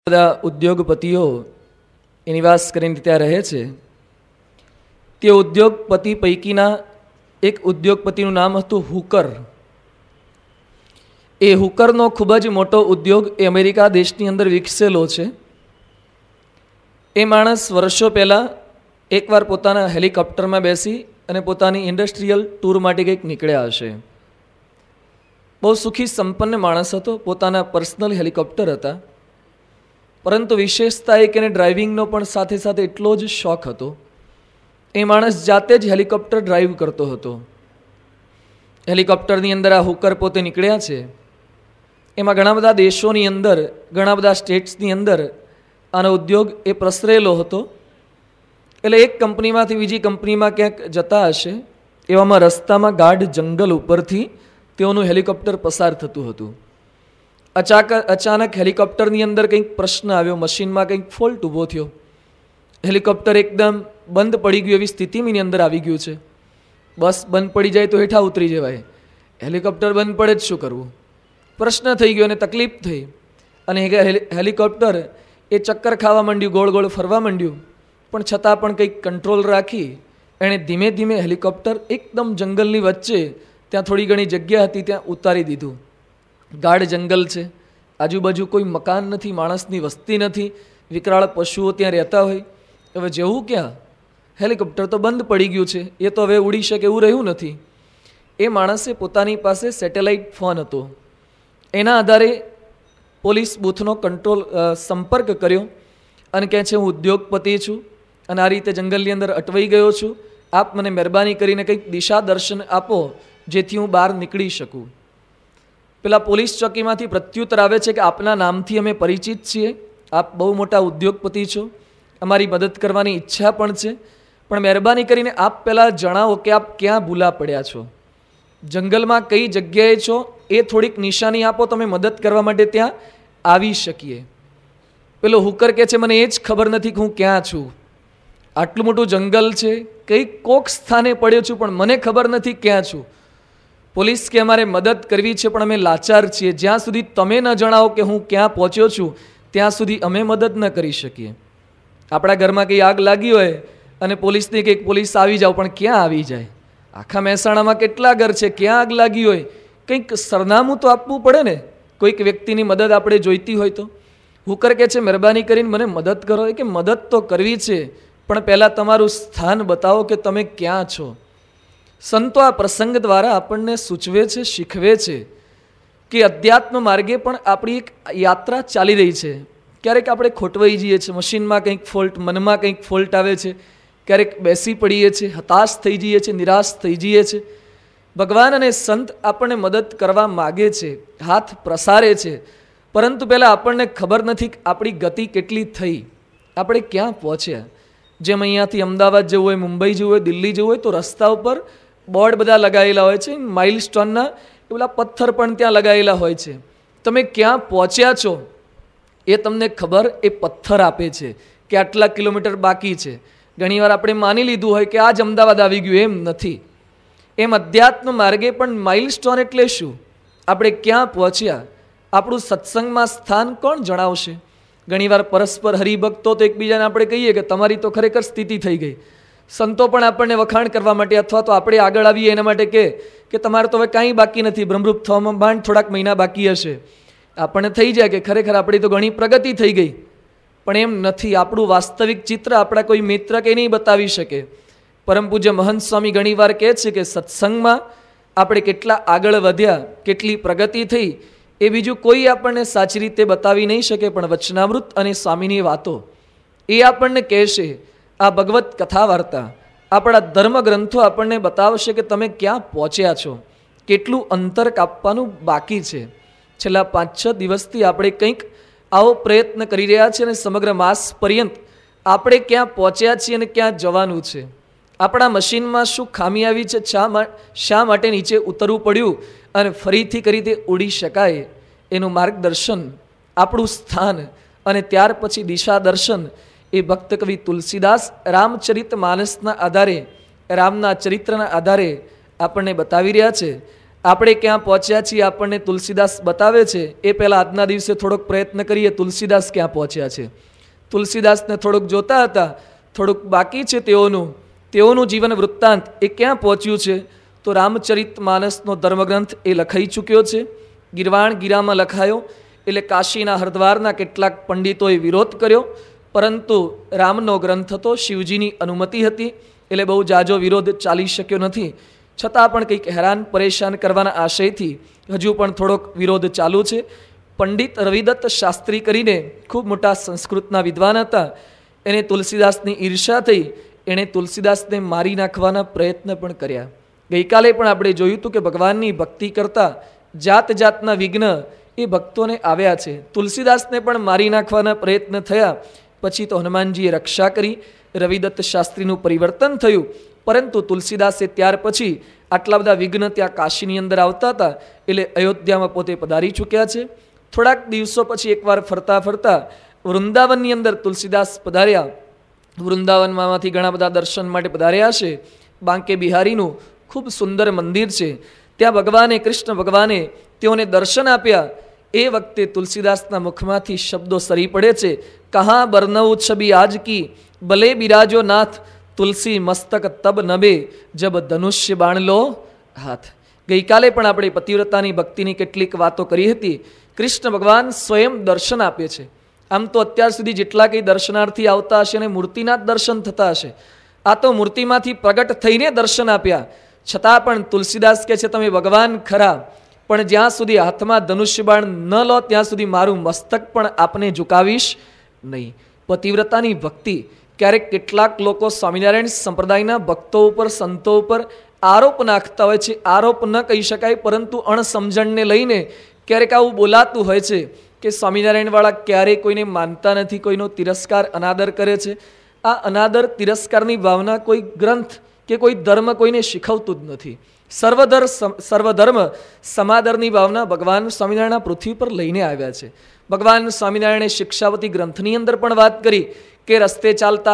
બધા ઉદ્યોગપતિઓ એ નિવાસ કરીને ત્યાં રહે છે. તે ઉદ્યોગપતિ પૈકીના એક ઉદ્યોગપતિનું નામ હતું હુકર. એ હુકરનો ખૂબ જ મોટો ઉદ્યોગ એ અમેરિકા દેશની અંદર વિકસેલો છે. એ માણસ વર્ષો પહેલાં એકવાર પોતાના હેલિકોપ્ટરમાં બેસી અને પોતાની ઇન્ડસ્ટ્રીયલ ટૂર માટે કંઈક નીકળ્યા હશે. બહુ સુખી સંપન્ન માણસ હતો, પોતાના પર્સનલ હેલિકોપ્ટર હતા. પરંતુ વિશેષતા એ કે એને ડ્રાઇવિંગનો પણ સાથે સાથે એટલો જ શોખ હતો. એ માણસ જાતે જ હેલિકોપ્ટર ડ્રાઈવ કરતો હતો. હેલિકોપ્ટરની અંદર આ હુકર પોતે નીકળ્યા છે. એમાં ઘણા બધા દેશોની અંદર, ઘણા બધા સ્ટેટ્સની અંદર આનો ઉદ્યોગ એ પ્રસરેલો હતો. એટલે એક કંપનીમાંથી બીજી કંપનીમાં ક્યાંક જતા હશે, એવામાં રસ્તામાં ગાઢ જંગલ ઉપરથી તેઓનું હેલિકોપ્ટર પસાર થતું હતું. અચાનક હેલિકોપ્ટરની અંદર કંઈક પ્રશ્ન આવ્યો, મશીનમાં કંઈક ફોલ્ટ ઊભો થયો. હેલિકોપ્ટર એકદમ બંધ પડી ગયું એવી સ્થિતિની અંદર આવી ગયું છે. બસ બંધ પડી જાય તો હેઠા ઉતરી જવાય, હેલિકોપ્ટર બંધ પડે જ શું કરવું? પ્રશ્ન થઈ ગયો અને તકલીફ થઈ. અને હેલિકોપ્ટર એ ચક્કર ખાવા માંડ્યું, ગોળ ગોળ ફરવા માંડ્યું. પણ છતાં પણ કંઈક કંટ્રોલ રાખી એણે ધીમે ધીમે હેલિકોપ્ટર એકદમ જંગલની વચ્ચે, ત્યાં થોડી ઘણી જગ્યા હતી, ત્યાં ઉતારી દીધું. ગાઢ જંગલ છે, આજુબાજુ કોઈ મકાન નથી, માણસની વસ્તી નથી, વિકરાળ પશુઓ ત્યાં રહેતા હોય. હવે જેવું ક્યાં, હેલિકોપ્ટર તો બંધ પડી ગયું છે, એ તો હવે ઉડી શકે એવું રહ્યું નથી. એ માણસે પોતાની પાસે સેટેલાઇટ ફોન હતો, એના આધારે પોલીસ બૂથનો સંપર્ક કર્યો અને કહે છે, હું ઉદ્યોગપતિ છું અને આ રીતે જંગલની અંદર અટવાઈ ગયો છું, આપ મને મહેરબાની કરીને કંઈક દિશા દર્શન આપો જેથી હું બહાર નીકળી શકું. પેલા પોલીસ ચોકીમાંથી પ્રત્યુત્તર આવે છે કે આપના નામથી અમે પરિચિત છીએ, આપ બહુ મોટા ઉદ્યોગપતિ છો, અમારી મદદ કરવાની ઈચ્છા પણ છે, પણ મહેરબાની કરીને આપ પહેલાં જણાવો કે આપ ક્યાં ભૂલા પડ્યા છો, જંગલમાં કઈ જગ્યાએ છો, એ થોડીક નિશાની આપો તો અમે મદદ કરવા માટે ત્યાં આવી શકીએ. પેલો હુકર કહે છે, મને એ જ ખબર નથી કે હું ક્યાં છું. આટલું મોટું જંગલ છે, કઈ કોક સ્થાને પડ્યો છું, પણ મને ખબર નથી ક્યાં છું. પોલીસ કે અમારે મદદ કરવી છે પણ અમે લાચાર છીએ, જ્યાં સુધી તમે ન જણાવો કે હું ક્યાં પહોંચ્યો છું ત્યાં સુધી અમે મદદ ન કરી શકીએ. આપણા ઘરમાં કંઈ આગ લાગી હોય અને પોલીસની કંઈક પોલીસ આવી જાવ, પણ ક્યાં આવી જાય? આખા મહેસાણામાં કેટલા ઘર છે, ક્યાં આગ લાગી હોય, કંઈક સરનામું તો આપવું પડે ને, કોઈક વ્યક્તિની મદદ આપણે જોઈતી હોય તો. હુકર કહે છે, મહેરબાની કરીને મને મદદ કરો. એ કે મદદ તો કરવી છે, પણ પહેલાં તમારું સ્થાન બતાવો કે તમે ક્યાં છો. સંતો આ પ્રસંગ દ્વારા આપણને સૂચવે છે, શીખવે છે કે અધ્યાત્મ માર્ગે પણ આપણી એક યાત્રા ચાલી રહી છે. ક્યારેક આપણે ખોટવાઈ જઈએ છીએ, મશીનમાં કંઈક ફોલ્ટ, મનમાં કંઈક ફોલ્ટ આવે છે, ક્યારેક બેસી પડીએ છીએ, હતાશ થઈ જઈએ છીએ, નિરાશ થઈ જઈએ છીએ. ભગવાન અને સંત આપણને મદદ કરવા માગે છે, હાથ પ્રસારે છે, પરંતુ પહેલાં આપણને ખબર નથી કે આપણી ગતિ કેટલી થઈ, આપણે ક્યાં પહોંચ્યા. જેમ અહીંયાથી અમદાવાદ જવું હોય, મુંબઈ જવું હોય, દિલ્હી જવું હોય તો રસ્તા ઉપર બોર્ડ બધા લગાવેલા હોય છે, માઇલસ્ટોનના એ બધા પથ્થર પણ ત્યાં લગાવેલા હોય છે. તમે ક્યાં પહોંચ્યા છો એ તમને ખબર એ પથ્થર આપે છે કે આટલા કિલોમીટર બાકી છે. ઘણીવાર આપણે માની લીધું હોય કે આ જ અમદાવાદ આવી ગયું, એમ નથી. એમ અધ્યાત્મ માર્ગે પણ માઇલસ્ટોન એટલે શું? આપણે ક્યાં પહોંચ્યા, આપણું સત્સંગમાં સ્થાન કોણ જણાવશે? ઘણીવાર પરસ્પર હરિભક્તો તો એકબીજાને આપણે કહીએ કે તમારી તો ખરેખર સ્થિતિ થઈ ગઈ. સંતો પણ આપણને વખાણ કરવા માટે અથવા તો આપણે આગળ આવીએ એના માટે કે તમારે તો હવે કાંઈ બાકી નથી, બ્રહ્મરૂપ થવામાં માંડ થોડાક મહિના બાકી હશે. આપણને થઈ જાય કે ખરેખર આપણી તો ઘણી પ્રગતિ થઈ ગઈ, પણ એમ નથી. આપણું વાસ્તવિક ચિત્ર આપણા કોઈ મિત્ર કે નહીં બતાવી શકે. પરમ પૂજ્ય મહંત સ્વામી ઘણીવાર કહે છે કે સત્સંગમાં આપણે કેટલા આગળ વધ્યા, કેટલી પ્રગતિ થઈ, એ બીજું કોઈ આપણને સાચી રીતે બતાવી નહીં શકે, પણ વચનામૃત અને સ્વામીની વાતો એ આપણને કહેશે. આ ભગવત કથા વાર્તા, આપણા ધર્મ ગ્રંથો આપણને બતાવશે કે તમે ક્યાં પહોંચ્યા છો, કેટલું અંતર કાપવાનું બાકી છે. છેલ્લા 5-6 દિવસથી આપણે કંઈક આવો પ્રયત્ન કરી રહ્યા છીએ અને સમગ્ર માસ પર્યંત આપણે ક્યાં પહોંચ્યા છીએ અને ક્યાં જવાનું છે. આપણા મશીનમાં શું ખામી આવી છે, શા માટે નીચે ઉતરવું પડ્યું અને ફરીથી કરી તે ઉડી શકાય, એનું માર્ગદર્શન, આપણું સ્થાન અને ત્યાર પછી દિશા દર્શન એ ભક્ત કવિ તુલસીદાસ રામચરિત માનસના આધારે, રામના ચરિત્રના આધારે આપણને બતાવી રહ્યા છે. આપણે ક્યાં પહોંચ્યા છીએ આપણને તુલસીદાસ બતાવે છે. એ પહેલાં આજના દિવસે થોડોક પ્રયત્ન કરીએ તુલસીદાસ ક્યાં પહોંચ્યા છે. તુલસીદાસને થોડુંક જોતા હતા, થોડુંક બાકી છે તેઓનું જીવન વૃત્તાંત એ ક્યાં પહોંચ્યું છે. તો રામચરિત માનસનો ધર્મગ્રંથ એ લખાઈ ચૂક્યો છે. ગિરવાણ ગીરામાં લખાયો એટલે કાશીના હરદ્વારના કેટલાક પંડિતોએ વિરોધ કર્યો, પરંતુ રામનો ગ્રંથ હતો, શિવજીની અનુમતિ હતી, એટલે બહુ જાજો વિરોધ ચાલી શક્યો નથી. છતાં પણ કંઈક હેરાન પરેશાન કરવાના આશયથી હજુ પણ થોડોક વિરોધ ચાલુ છે. પંડિત રવિદત્ત શાસ્ત્રી કરીને ખૂબ મોટા સંસ્કૃતના વિદ્વાન હતા. એને તુલસીદાસની ઈર્ષા થઈ, એણે તુલસીદાસને મારી નાખવાના પ્રયત્ન પણ કર્યા. ગઈકાલે પણ આપણે જોયું હતું કે ભગવાનની ભક્તિ કરતા જાત જાતના વિઘ્ન એ ભક્તોને આવ્યા છે. તુલસીદાસને પણ મારી નાખવાના પ્રયત્ન થયા. પછી તો હનુમાનજીએ રક્ષા કરી, રવિદત્ત શાસ્ત્રીનું પરિવર્તન થયું. પરંતુ તુલસીદાસે ત્યાર પછી આટલા બધા વિઘ્ન ત્યાં કાશીની અંદર આવતા હતા એટલે અયોધ્યામાં પોતે પધારી ચૂક્યા છે. થોડાક દિવસો પછી એકવાર ફરતા ફરતા વૃંદાવનની અંદર તુલસીદાસ પધાર્યા. વૃંદાવનમાંથી ઘણા બધા દર્શન માટે પધાર્યા છે. બાંકે બિહારીનું ખૂબ સુંદર મંદિર છે. ત્યાં ભગવાને, કૃષ્ણ ભગવાને તેઓને દર્શન આપ્યા. એ વખતે તુલસીદાસના મુખમાંથી શબ્દો સરી પડે છે, કહા બરનઉ છબી આજ કી ભલે બિરાજો નાથ, તુલસી મસ્તક તબ નબે જબ ધનુષ્ય બાણ લો હાથ. ગઈકાલે પણ આપણે પતિવ્રતાની ભક્તિની કેટલીક વાતો કરી હતી. કૃષ્ણ ભગવાન સ્વયં દર્શન આપે છે. આમ તો અત્યાર સુધી જેટલા કંઈ દર્શનાર્થી આવતા હશે અને મૂર્તિના જ દર્શન થતા હશે, આ તો મૂર્તિમાંથી પ્રગટ થઈને દર્શન આપ્યા. છતાં પણ તુલસીદાસ કહે છે, તમે ભગવાન ખરા, પણ જ્યાં સુધી હાથમાં ધનુષ્ય બાણ ન લો ત્યાં સુધી મારું મસ્તક પણ આપને ઝુકાવીશ નહીં. પતિવ્રતાની ભક્તિ. ક્યારેક કેટલાક લોકો સ્વામિનારાયણ સંપ્રદાયના ભક્તો ઉપર, સંતો ઉપર આરોપ નાખતા હોય છે. આરોપ ન કહી શકાય, પરંતુ અણસમજણને લઈને ક્યારેક આવું બોલાતું હોય છે કે સ્વામિનારાયણવાળા ક્યારેય કોઈને માનતા નથી, કોઈનો તિરસ્કાર, અનાદર કરે છે. આ અનાદર તિરસ્કારની ભાવના કોઈ ગ્રંથ કે કોઈ ધર્મ કોઈને શીખવતું જ નથી. સર્વધર્મ સમાદરની ભાવના ભગવાન સ્વામિનારાયણ પૃથ્વી પર લઈને આવ્યા છે. ભગવાન સ્વામિનારાયણે શિક્ષાવતી ગ્રંથની અંદર પણ વાત કરી કે રસ્તે ચાલતા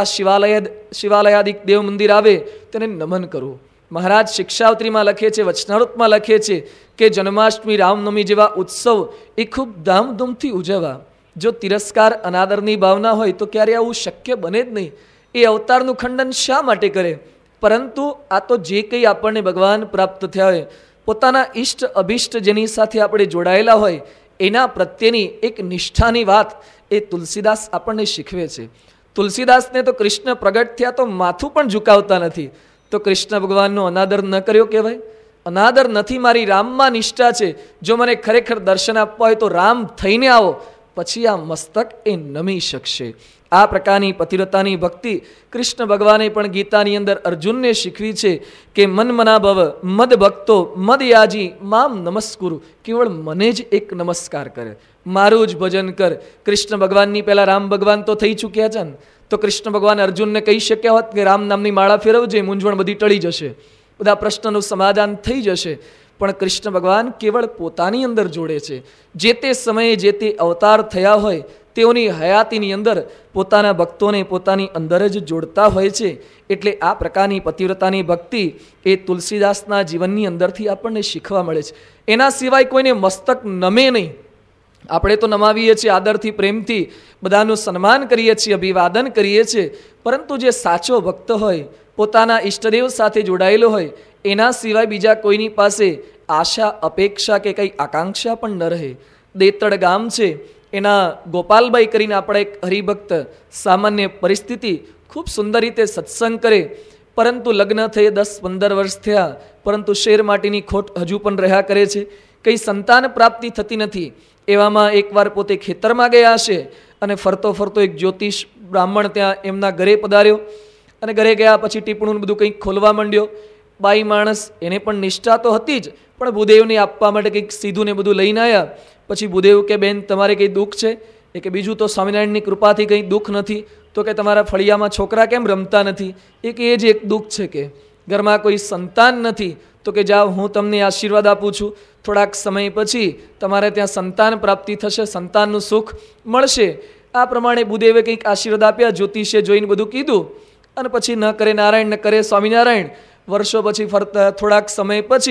શિવાલયાદિક દેવ મંદિર આવે તેને નમન કરવું. મહારાજ શિક્ષાવત્રીમાં લખે છે, વચનામૃતમાં લખે છે કે જન્માષ્ટમી, રામનવમી જેવા ઉત્સવ એ ખૂબ ધામધૂમથી ઉજવવા. જો તિરસ્કાર, અનાદરની ભાવના હોય તો ક્યારે આવું શક્ય બને જ નહીં. એ અવતારનું ખંડન શા માટે કરે? પરંતુ આ તો જે કંઈ આપણને ભગવાન પ્રાપ્ત થયા હોય, પોતાના ઈષ્ટ અભિષ્ટ જેની સાથે આપણે જોડાયેલા હોય, એના પ્રત્યેની એક નિષ્ઠાની વાત એ તુલસીદાસ આપણને શીખવે છે. તુલસીદાસને તો કૃષ્ણ પ્રગટ થયા તો માથું પણ ઝુકાવતા નથી. તો કૃષ્ણ ભગવાનનો અનાદર ન કર્યો કહેવાય? અનાદર નથી, મારી રામમાં નિષ્ઠા છે. જો મને ખરેખર દર્શન આપવા હોય તો રામ થઈને આવો, પછી આ મસ્તક એ નમી શકશે. આ પ્રકારની પતિવ્રતાની ભક્તિ કૃષ્ણ ભગવાને પણ ગીતાની અંદર અર્જુનને શીખવી છે કે મન મના ભવ મદ ભક્તો મદ યાજી મામ નમસ્કુરુ. કેવળ મને જ એક નમસ્કાર કરે, મારું જ ભજન કર. કૃષ્ણ ભગવાનની પહેલાં રામ ભગવાન તો થઈ ચૂક્યા છે ને, તો કૃષ્ણ ભગવાન અર્જુનને કહી શક્યા હોત કે રામ નામની માળા ફેરવજે, મૂંઝવણ બધી ટળી જશે, બધા પ્રશ્નનું સમાધાન થઈ જશે. પણ કૃષ્ણ ભગવાન કેવળ પોતાની અંદર જોડે છે. જે તે સમયે જે તે અવતાર થયા હોય તેઓની હયાતીની અંદર પોતાના ભક્તોને પોતાની અંદર જ જોડતા હોય છે. એટલે આ પ્રકારની પતિવ્રતાની ભક્તિ એ તુલસીદાસના જીવનની અંદરથી આપણને શીખવા મળે છે. એના સિવાય કોઈને મસ્તક નમે નહીં. આપણે તો નમાવીએ છીએ આદરથી, પ્રેમથી, બધાનું સન્માન કરીએ છીએ, અભિવાદન કરીએ છીએ, પરંતુ જે સાચો ભક્ત હોય, પોતાના ઈષ્ટદેવ સાથે જોડાયેલો હોય, એના સિવાય બીજા કોઈની પાસે આશા, અપેક્ષા કે કંઈ આકાંક્ષા પણ ન રહે. દેતડ ગામ છે, એના ગોપાલભાઈ કરીને આપણા એક હરિભક્ત, સામાન્ય પરિસ્થિતિ, ખૂબ સુંદર રીતે સત્સંગ કરે, પરંતુ લગ્ન થયે 10-15 વર્ષ થયા, પરંતુ શેર માટીની ખોટ હજુ પણ રહ્યા કરે છે. કંઈ સંતાન પ્રાપ્તિ થતી નથી. એવામાં એકવાર પોતે ખેતરમાં ગયા હશે અને ફરતો ફરતો એક જ્યોતિષ બ્રાહ્મણ ત્યાં એમના ઘરે પધાર્યો અને ઘરે ગયા પછી ટીપણું બધું કંઈક ખોલવા માંડ્યો. બાઈ માણસ, એને પણ નિષ્ઠા તો હતી જ, પણ ભૂદેવને આપવા માટે કંઈક સીધું ને બધું લઈને આવ્યા. પછી ભૂદેવ કે બેન તમારે કંઈ દુઃખ છે? એ કે બીજું તો સ્વામિનારાયણની કૃપાથી કંઈ દુઃખ નથી. તો કે તમારા ફળિયામાં છોકરા કેમ રમતા નથી? એ કે એ જ એક દુઃખ છે, કે ઘરમાં કોઈ સંતાન નથી. તો કે જાઓ, હું તમને આશીર્વાદ આપું છું, થોડાક સમય પછી તમારે ત્યાં સંતાન પ્રાપ્તિ થશે, સંતાનનું સુખ મળશે. આ પ્રમાણે ભૂદેવે કંઈક આશીર્વાદ આપ્યા, જ્યોતિષે જોઈને બધું કીધું, અને પછી ન કરે નારાયણ, ન કરે સ્વામિનારાયણ. વર્ષો પછી ફરતા થોડાક સમય પછી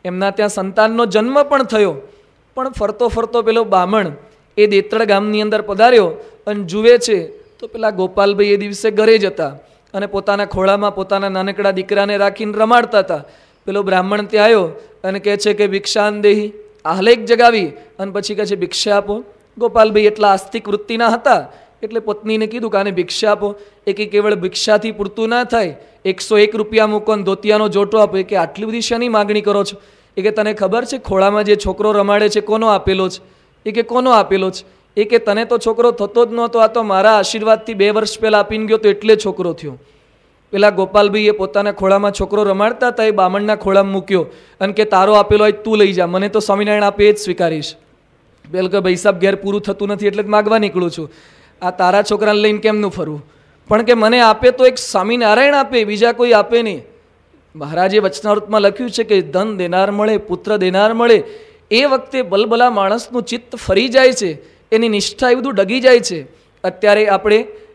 એમના ત્યાં સંતાનનો જન્મ પણ થયો. પણ ફરતો ફરતો પેલો બામણ એ દેત્રળ ગામની અંદર પધાર્યો અને જુએ છે તો પેલા ગોપાલભાઈ એ દિવસે ઘરે જ હતા અને પોતાના ખોળામાં પોતાના નાનકડા દીકરાને રાખીને રમાડતા હતા. પેલો બ્રાહ્મણ ત્યાં આવ્યો અને કહે છે કે ભિક્ષાન દેહી, આહલેખ જગાવી અને પછી કહે છે ભિક્ષા આપો. ગોપાલભાઈ એટલા આસ્તિક વૃત્તિના હતા એટલે પત્નીને કીધું કે આને ભિક્ષા આપો. એ કે કેવળ ભિક્ષાથી પૂરતું ના થાય, 101 રૂપિયા મૂકો ને ધોતિયાનો જોટો આપો. એ કે આટલી બધી શાની માગણી કરો છો? એ કે તને ખબર છે ખોળામાં જે છોકરો રમાડે છે કોનો આપેલો છે? એ કે કોનો આપેલો છે? એ કે તને તો છોકરો થતો જ નહોતો, આ તો મારા આશીર્વાદથી 2 વર્ષ પહેલાં આપીને ગયો તો એટલે છોકરો થયો. પેલા ગોપાલભાઈએ પોતાના ખોળામાં છોકરો રમાડતા હતા એ બામણના ખોળામાં મૂક્યો અને કે તારો આપેલો હોય તું લઈ જા, મને તો સ્વામિનારાયણ આપે એ જ સ્વીકારીશ. પેલો કે ભાઈ સાહેબ ઘેર પૂરું થતું નથી એટલે જ માગવા નીકળું છું, આ તારા છોકરાને લઈને કેમનું ફરવું? પણ કે મને આપે તો એક સ્વામિનારાયણ આપે, બીજા કોઈ આપે નહીં. મહારાજે વચનામૃતમાં લખ્યું છે કે ધન દેનાર મળે, પુત્ર દેનાર મળે, એ વખતે બલબલા માણસનું ચિત્ત ફરી જાય છે, એની નિષ્ઠા એ બધું ડગી જાય છે. અત્યારે આપણે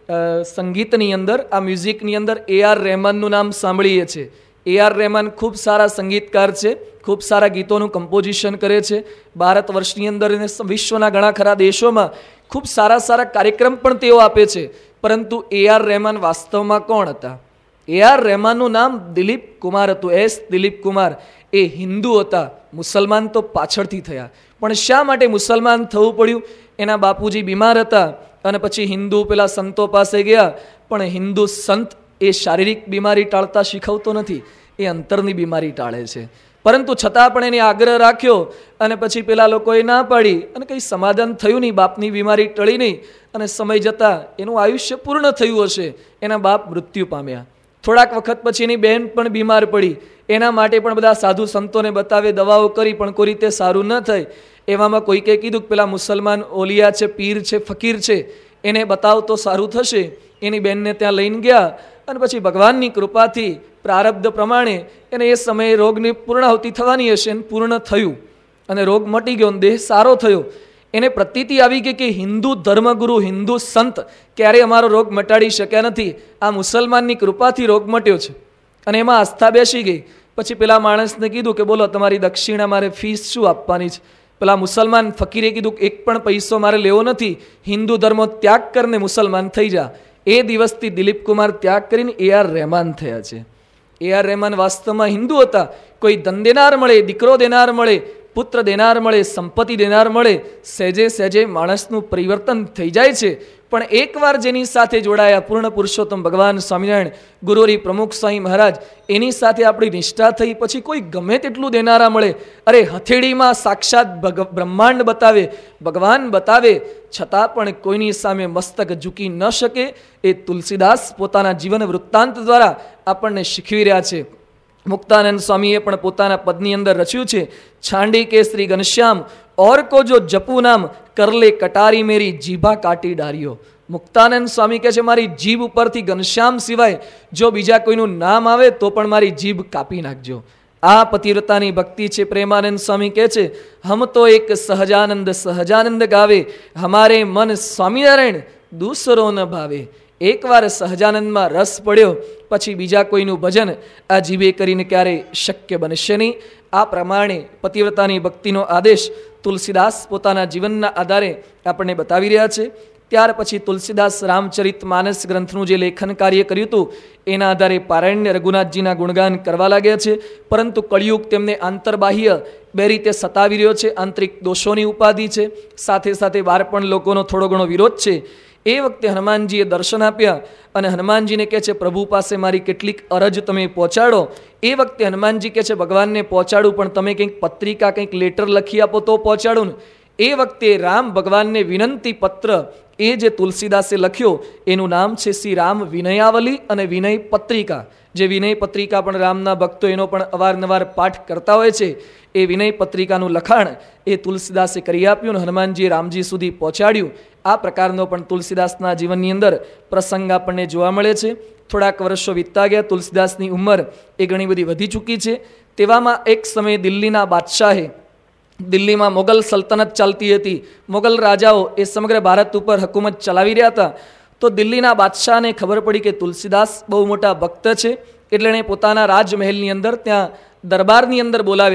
સંગીતની અંદર, આ મ્યુઝિકની અંદર AR રહેમાનનું નામ સાંભળીએ છીએ. AR રહેમાન ખૂબ સારા સંગીતકાર છે, ખૂબ સારા ગીતોનું કમ્પોઝિશન કરે છે. ભારત વર્ષની અંદર અને વિશ્વના ઘણા ખરા દેશોમાં ખૂબ સારા સારા કાર્યક્રમ પણ તેઓ આપે છે. પરંતુ AR રહેમાન વાસ્તવમાં કોણ હતા? AR રહેમાનનું નામ દિલીપ કુમાર હતું. દિલીપ કુમાર એ હિન્દુ હતા, મુસલમાન તો પાછળથી થયા. પણ શા માટે મુસલમાન થવું પડ્યું? એના બાપુજી બીમાર હતા અને પછી હિન્દુ પેલા સંતો પાસે ગયા. પણ હિન્દુ સંત એ શારીરિક બીમારી ટાળતા શીખવતો નથી, એ અંતરની બીમારી ટાળે છે. પરંતુ છતાં પણ એને આગ્રહ રાખ્યો અને પછી પેલા લોકોએ ના પાડી અને કંઈ સમાધાન થયું નહીં, બાપની બીમારી ટળી નહીં અને સમય જતાં એનું આયુષ્ય પૂર્ણ થયું હશે. એના બાપ મૃત્યુ પામ્યા. થોડાક વખત પછી એની બહેન પણ બીમાર પડી. એના માટે પણ બધા સાધુ સંતોને બતાવે, દવાઓ કરી, પણ કોઈ રીતે સારું ન થાય. એવામાં કોઈકે કીધું કે પેલા મુસલમાન ઓલિયા છે, પીર છે, ફકીર છે, એને બતાવ તો સારું થશે. એની બહેનને ત્યાં લઈને ગયા અને પછી ભગવાનની કૃપાથી પ્રારબ્ધ પ્રમાણે એને એ સમયે રોગની પૂર્ણાહુતિ થવાની હશે, પૂર્ણ થયું અને રોગ મટી ગયો, દેહ સારો થયો. એને પ્રતીતિ આવી ગઈ કે હિન્દુ ધર્મગુરુ, હિન્દુ સંત ક્યારેય અમારો રોગ મટાડી શક્યા નથી, આ મુસલમાનની કૃપાથી રોગ મટ્યો છે. અને એમાં આસ્થા બેસી ગઈ. પછી પેલા માણસને કીધું કે બોલો તમારી દક્ષિણા, મારે ફીસ શું આપવાની છે? પેલા મુસલમાન ફકીરે કીધું એક પણ પૈસો મારે લેવો નથી, હિન્દુ ધર્મ ત્યાગ કરીને મુસલમાન થઈ જા. એ દિવસથી દિલીપ કુમાર ત્યાગ કરીને AR રહેમાન થયા છે. AR રહેમાન વાસ્તવમાં હિન્દુ હતા. કોઈ ધન દેનાર મળે, દીકરો દેનાર મળે, પુત્ર દેનાર મળે, સંપત્તિ દેનાર મળે, સહેજે સહેજે માણસનું પરિવર્તન થઈ જાય છે. પણ એકવાર જેની સાથે જોડાયા પૂર્ણ પુરુષોત્તમ ભગવાન સ્વામિનારાયણ, ગુરુરી પ્રમુખ સ્વામી મહારાજ, એની સાથે આપણી નિષ્ઠા થઈ પછી કોઈ ગમે તેટલું દેનારા મળે, અરે હથેળીમાં સાક્ષાત બ્રહ્માંડ બતાવે, ભગવાન બતાવે, છતાં પણ કોઈની સામે મસ્તક ઝૂકી ન શકે. એ તુલસીદાસ પોતાના જીવન વૃત્તાંત દ્વારા આપણને શીખવી રહ્યા છે. મુક્તાનંદ સ્વામીએ પણ પોતાના પદની અંદર રચ્યું છે, છાંડી કે શ્રી ઘનશ્યામ ઓર કો જો જપુ નામ કરલે કટારી મેરી જીભા કાટી ડાર્યો. મુક્તાનંદ સ્વામી કહે છે મારી જીભ ઉપરથી ઘનશ્યામ સિવાય જો બીજા કોઈનું નામ આવે તો પણ મારી જીભ કાપી નાખજો. આ પતિવ્રતાની ભક્તિ છે. પ્રેમાનંદ સ્વામી કહે છે હમ તો એક સહજાનંદ સહજાનંદ ગાવે, હમારે મન સ્વામિનારાયણ દૂસરો ન ભાવે. એકવાર સહજાનંદમાં રસ પડ્યો પછી બીજા કોઈનું ભજન આ જીભે કરીને ક્યારેય શક્ય બનશે નહીં. આ પ્રમાણે પતિવ્રતાની ભક્તિનો આદેશ તુલસીદાસ પોતાના જીવનના આધારે આપણને બતાવી રહ્યા છે. ત્યાર પછી તુલસીદાસ રામચરિત માનસ ગ્રંથનું જે લેખન કાર્ય કર્યું હતું એના આધારે પારાયણને રઘુનાથજીના ગુણગાન કરવા લાગ્યા છે. પરંતુ કળિયુગ તેમને આંતરબાહ્ય બે રીતે સતાવી રહ્યો છે. આંતરિક દોષોની ઉપાધિ છે, સાથે સાથે બહાર પણ લોકોનો થોડો ઘણો વિરોધ છે. એ વખતે હનુમાનજીએ દર્શન આપ્યા અને હનુમાનજીને કહે છે પ્રભુ પાસે મારી કેટલીક અરજ તમે પહોંચાડો. એ વખતે હનુમાનજી કહે છે ભગવાનને પહોંચાડું પણ તમે કંઈક પત્રિકા, કંઈક લેટર લખી આપો તો પહોંચાડું ને. એ વખતે રામ ભગવાનને વિનંતી પત્ર એ જે તુલસીદાસે લખ્યો એનું નામ છે શ્રી રામ વિનયાવલી અને વિનય પત્રિકા. જે વિનય પત્રિકા પણ રામના ભક્તો એનો પણ અવારનવાર પાઠ કરતા હોય છે. એ વિનય પત્રિકાનું લખાણ એ તુલસીદાસે કરી આપ્યું અને હનુમાનજીએ રામજી સુધી પહોંચાડ્યું. આ પ્રકારનો પણ તુલસીદાસના જીવનની અંદર પ્રસંગ આપણને જોવા મળે છે. થોડાક વર્ષો વીતતા ગયા, તુલસીદાસની ઉંમર એ ઘણી બધી વધી ચૂકી છે. તેવામાં એક સમયે દિલ્હીના બાદશાહે, દિલ્હીમાં મોગલ સલ્તનત ચાલતી હતી, મોગલ રાજાઓ એ સમગ્ર ભારત ઉપર હુકુમત ચલાવી રહ્યા હતા. તો દિલ્હીના બાદશાહને ખબર પડી કે તુલસીદાસ બહુ મોટા ભક્ત છે, એટલે એણે પોતાના રાજમહેલની અંદર ત્યાં દરબારની અંદર બોલાવ્યા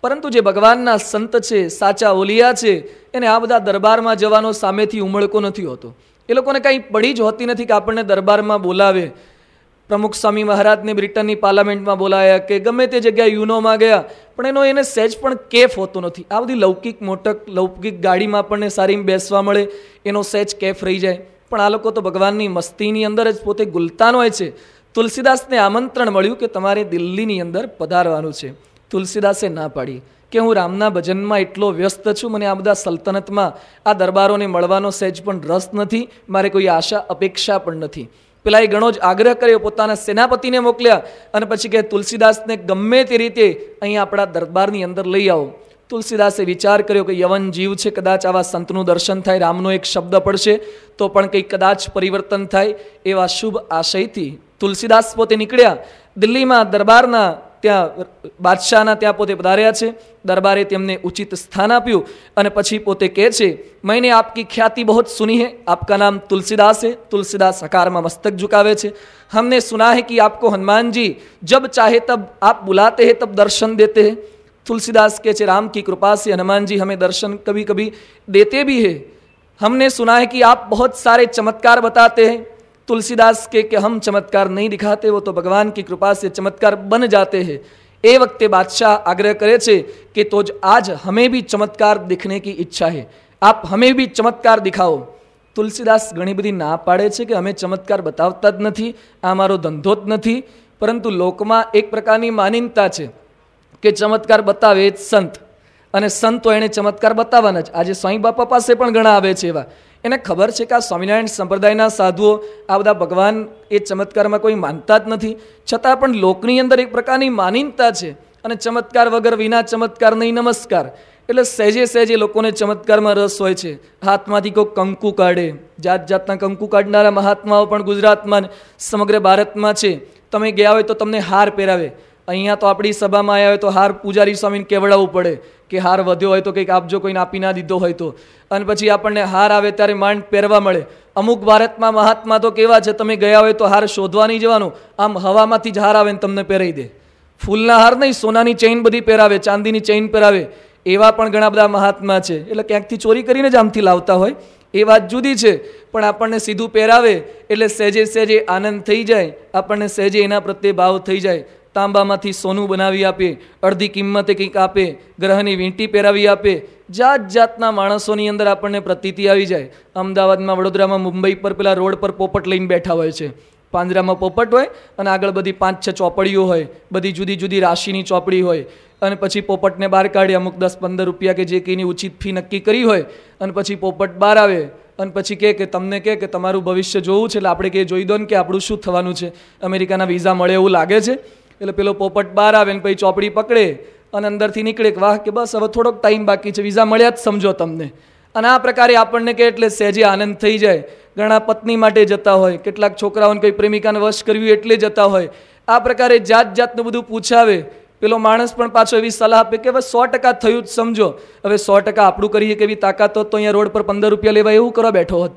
પરંતુ જે ભગવાનના સંત છે, સાચા ઓલિયા છે, એને આ બધા દરબારમાં જવાનો સામેથી ઉમળકો નથી હોતો. એ લોકોને કંઈ પડી જ હોતી નથી કે આપણને દરબારમાં બોલાવે. પ્રમુખ સ્વામી મહારાજને બ્રિટનની પાર્લામેન્ટમાં બોલાયા કે ગમે તે જગ્યાએ યુનોમાં ગયા, પણ એને સહેજ પણ કેફ હોતો નથી. આ બધી લૌકિક મોટક લૌકિક ગાડીમાં આપણને સારી બેસવા મળે, એનો સહેજ કેફ રહી જાય. પણ આ લોકો તો ભગવાનની મસ્તીની અંદર જ પોતે ગુલતાન હોય છે. તુલસીદાસને આમંત્રણ મળ્યું કે તમારે દિલ્હીની અંદર પધારવાનું છે. તુલસીદાસે ના પાડી કે હું રામના ભજનમાં એટલો વ્યસ્ત છું, મને આ બધા સલ્તનતમાં આ દરબારોને મળવાનો સહેજ પણ રસ નથી, મારે કોઈ આશા અપેક્ષા પણ નથી. પેલા એ ઘણો જ આગ્રહ કર્યો, પોતાના સેનાપતિને મોકલ્યા અને પછી કે તુલસીદાસને ગમે તે રીતે અહીંયા આપણા દરબારની અંદર લઈ આવો. તુલસીદાસે વિચાર કર્યો કે યવન જીવ છે, કદાચ આવા સંતનું દર્શન થાય, રામનો એક શબ્દ પડશે તો પણ કંઈક કદાચ પરિવર્તન થાય. એવા શુભ આશયથી તુલસીદાસ પોતે નીકળ્યા. દિલ્હીમાં દરબારના ત્યાં બાદશાહના ત્યાં પોતે પધાર્યા છે. દરબારે તેમને ઉચિત સ્થાન આપ્યું અને પછી પોતે કહે છે, मैंने आपकी ख्याति बहुत सुनी है, आपका नाम तुलसीदास है. तुलसीदास हकाરમાં મસ્તક झुकावे છે. हमने सुना है कि आपको हनुमान जी जब चाहे तब आप बुलाते हैं, तब दर्शन देते हैं. तुलसीदास के चे राम की कृपा से हनुमान जी हमें दर्शन कभी कभी देते भी है. हमने सुना है कि आप बहुत सारे चमत्कार बताते हैं. तुलसीदास के हम चमत्कार नहीं दिखाते, वो तो भगवान की कृपा से चमत्कार बन जाते हैं. ए वक्ते बादशाह आग्रह करे छे कि तो आज हमें भी चमत्कार दिखने की इच्छा है, आप हमें भी चमत्कार दिखाओ. तुलसीदास घणी बधी ना पाड़े छे कि अमे चमत्कार बतावता ज नथी, आ मारो धंधो ज नथी. परंतु लोकमां एक प्रकारनी मान्यता छे કે ચમત્કાર બતાવે જ સંત, અને સંતો એને ચમત્કાર બતાવવાના જ. આજે સ્વામી બાપા પાસે પણ ઘણા આવે છે એવા, એને ખબર છે કે આ સ્વામિનારાયણ સંપ્રદાયના સાધુઓ આ બધા ભગવાન એ ચમત્કારમાં કોઈ માનતા જ નથી, છતાં પણ લોકની અંદર એક પ્રકારની માનીનતા છે. અને ચમત્કાર વગર વિના ચમત્કાર નહીં નમસ્કાર. એટલે સહેજે સહેજે લોકોને ચમત્કારમાં રસ હોય છે. હાથમાંથી કોઈ કંકુ કાઢે, જાત જાતના કંકુ કાઢનારા મહાત્માઓ પણ ગુજરાતમાં સમગ્ર ભારતમાં છે. તમે ગયા હોય તો તમને હાર પહેરાવે. અહીંયા તો આપણી સભામાં આવ્યા હોય તો હાર પૂજારી સ્વામીને કેવડાવવું પડે કે હાર વધ્યો હોય તો કંઈક આપજો, કોઈને આપી ના દીધો હોય તો. અને પછી આપણને હાર આવે ત્યારે માંડ પહેરવા મળે. અમુક ભારતમાં મહાત્મા તો કેવા છે, તમે ગયા હોય તો હાર શોધવા નહીં જવાનું, આમ હવામાંથી જ હાર આવે ને તમને પહેરાવી દે. ફૂલના હાર નહીં, સોનાની ચેઇન બધી પહેરાવે, ચાંદીની ચેઇન પહેરાવે. એવા પણ ઘણા બધા મહાત્મા છે. એટલે ક્યાંકથી ચોરી કરીને જ આમથી લાવતા હોય, એ વાત જુદી છે. પણ આપણને સીધું પહેરાવે એટલે સહેજે સહેજે આનંદ થઈ જાય, આપણને સહેજે એના પ્રત્યે ભાવ થઈ જાય. તાંબામાંથી સોનું બનાવી આપે, અડધી કિંમતે કંઈક આપે, ગ્રહની વીંટી પહેરાવી આપે. જાત જાતના માણસોની અંદર આપણને પ્રતીતિ આવી જાય. અમદાવાદમાં, વડોદરામાં, મુંબઈ પર પેલા રોડ પર પોપટ લઈને બેઠા હોય છે. પાંજરામાં પોપટ હોય અને આગળ બધી 5-6 ચોપડીઓ હોય, બધી જુદી જુદી રાશિની ચોપડી હોય. અને પછી પોપટને બહાર કાઢી અમુક 10-15 રૂપિયા કે જે કંઈની ઉચિત ફી નક્કી કરી હોય, અને પછી પોપટ બહાર આવે અને પછી કહે કે તમને કહે કે તમારું ભવિષ્ય જોવું છે, એટલે આપણે કહે જોઈ દો ને કે આપણું શું થવાનું છે, અમેરિકાના વિઝા મળે એવું લાગે છે. એટલે પેલો પોપટ બહાર આવે ને પછી ચોપડી પકડે અને અંદરથી નીકળે કે વાહ, કે બસ હવે થોડોક ટાઈમ બાકી છે, વિઝા મળ્યા જ સમજો તમને. અને આ પ્રકારે આપણને કે એટલે સહેજે આનંદ થઈ જાય. ઘણા પત્ની માટે જતા હોય, કેટલાક છોકરાઓને કોઈ પ્રેમિકાને વશ કરવી એટલે જતા હોય. આ પ્રકારે જાત જાતનું બધું પૂછાવે. પેલો માણસ પણ પાછો એવી સલાહ આપે કે હવે 100% થયું જ સમજો. હવે 100% આપણું કરીએ કે એવી તાકાત હોત તો અહીંયા રોડ પર 15 રૂપિયા લેવા એવું કરવા બેઠો હોત.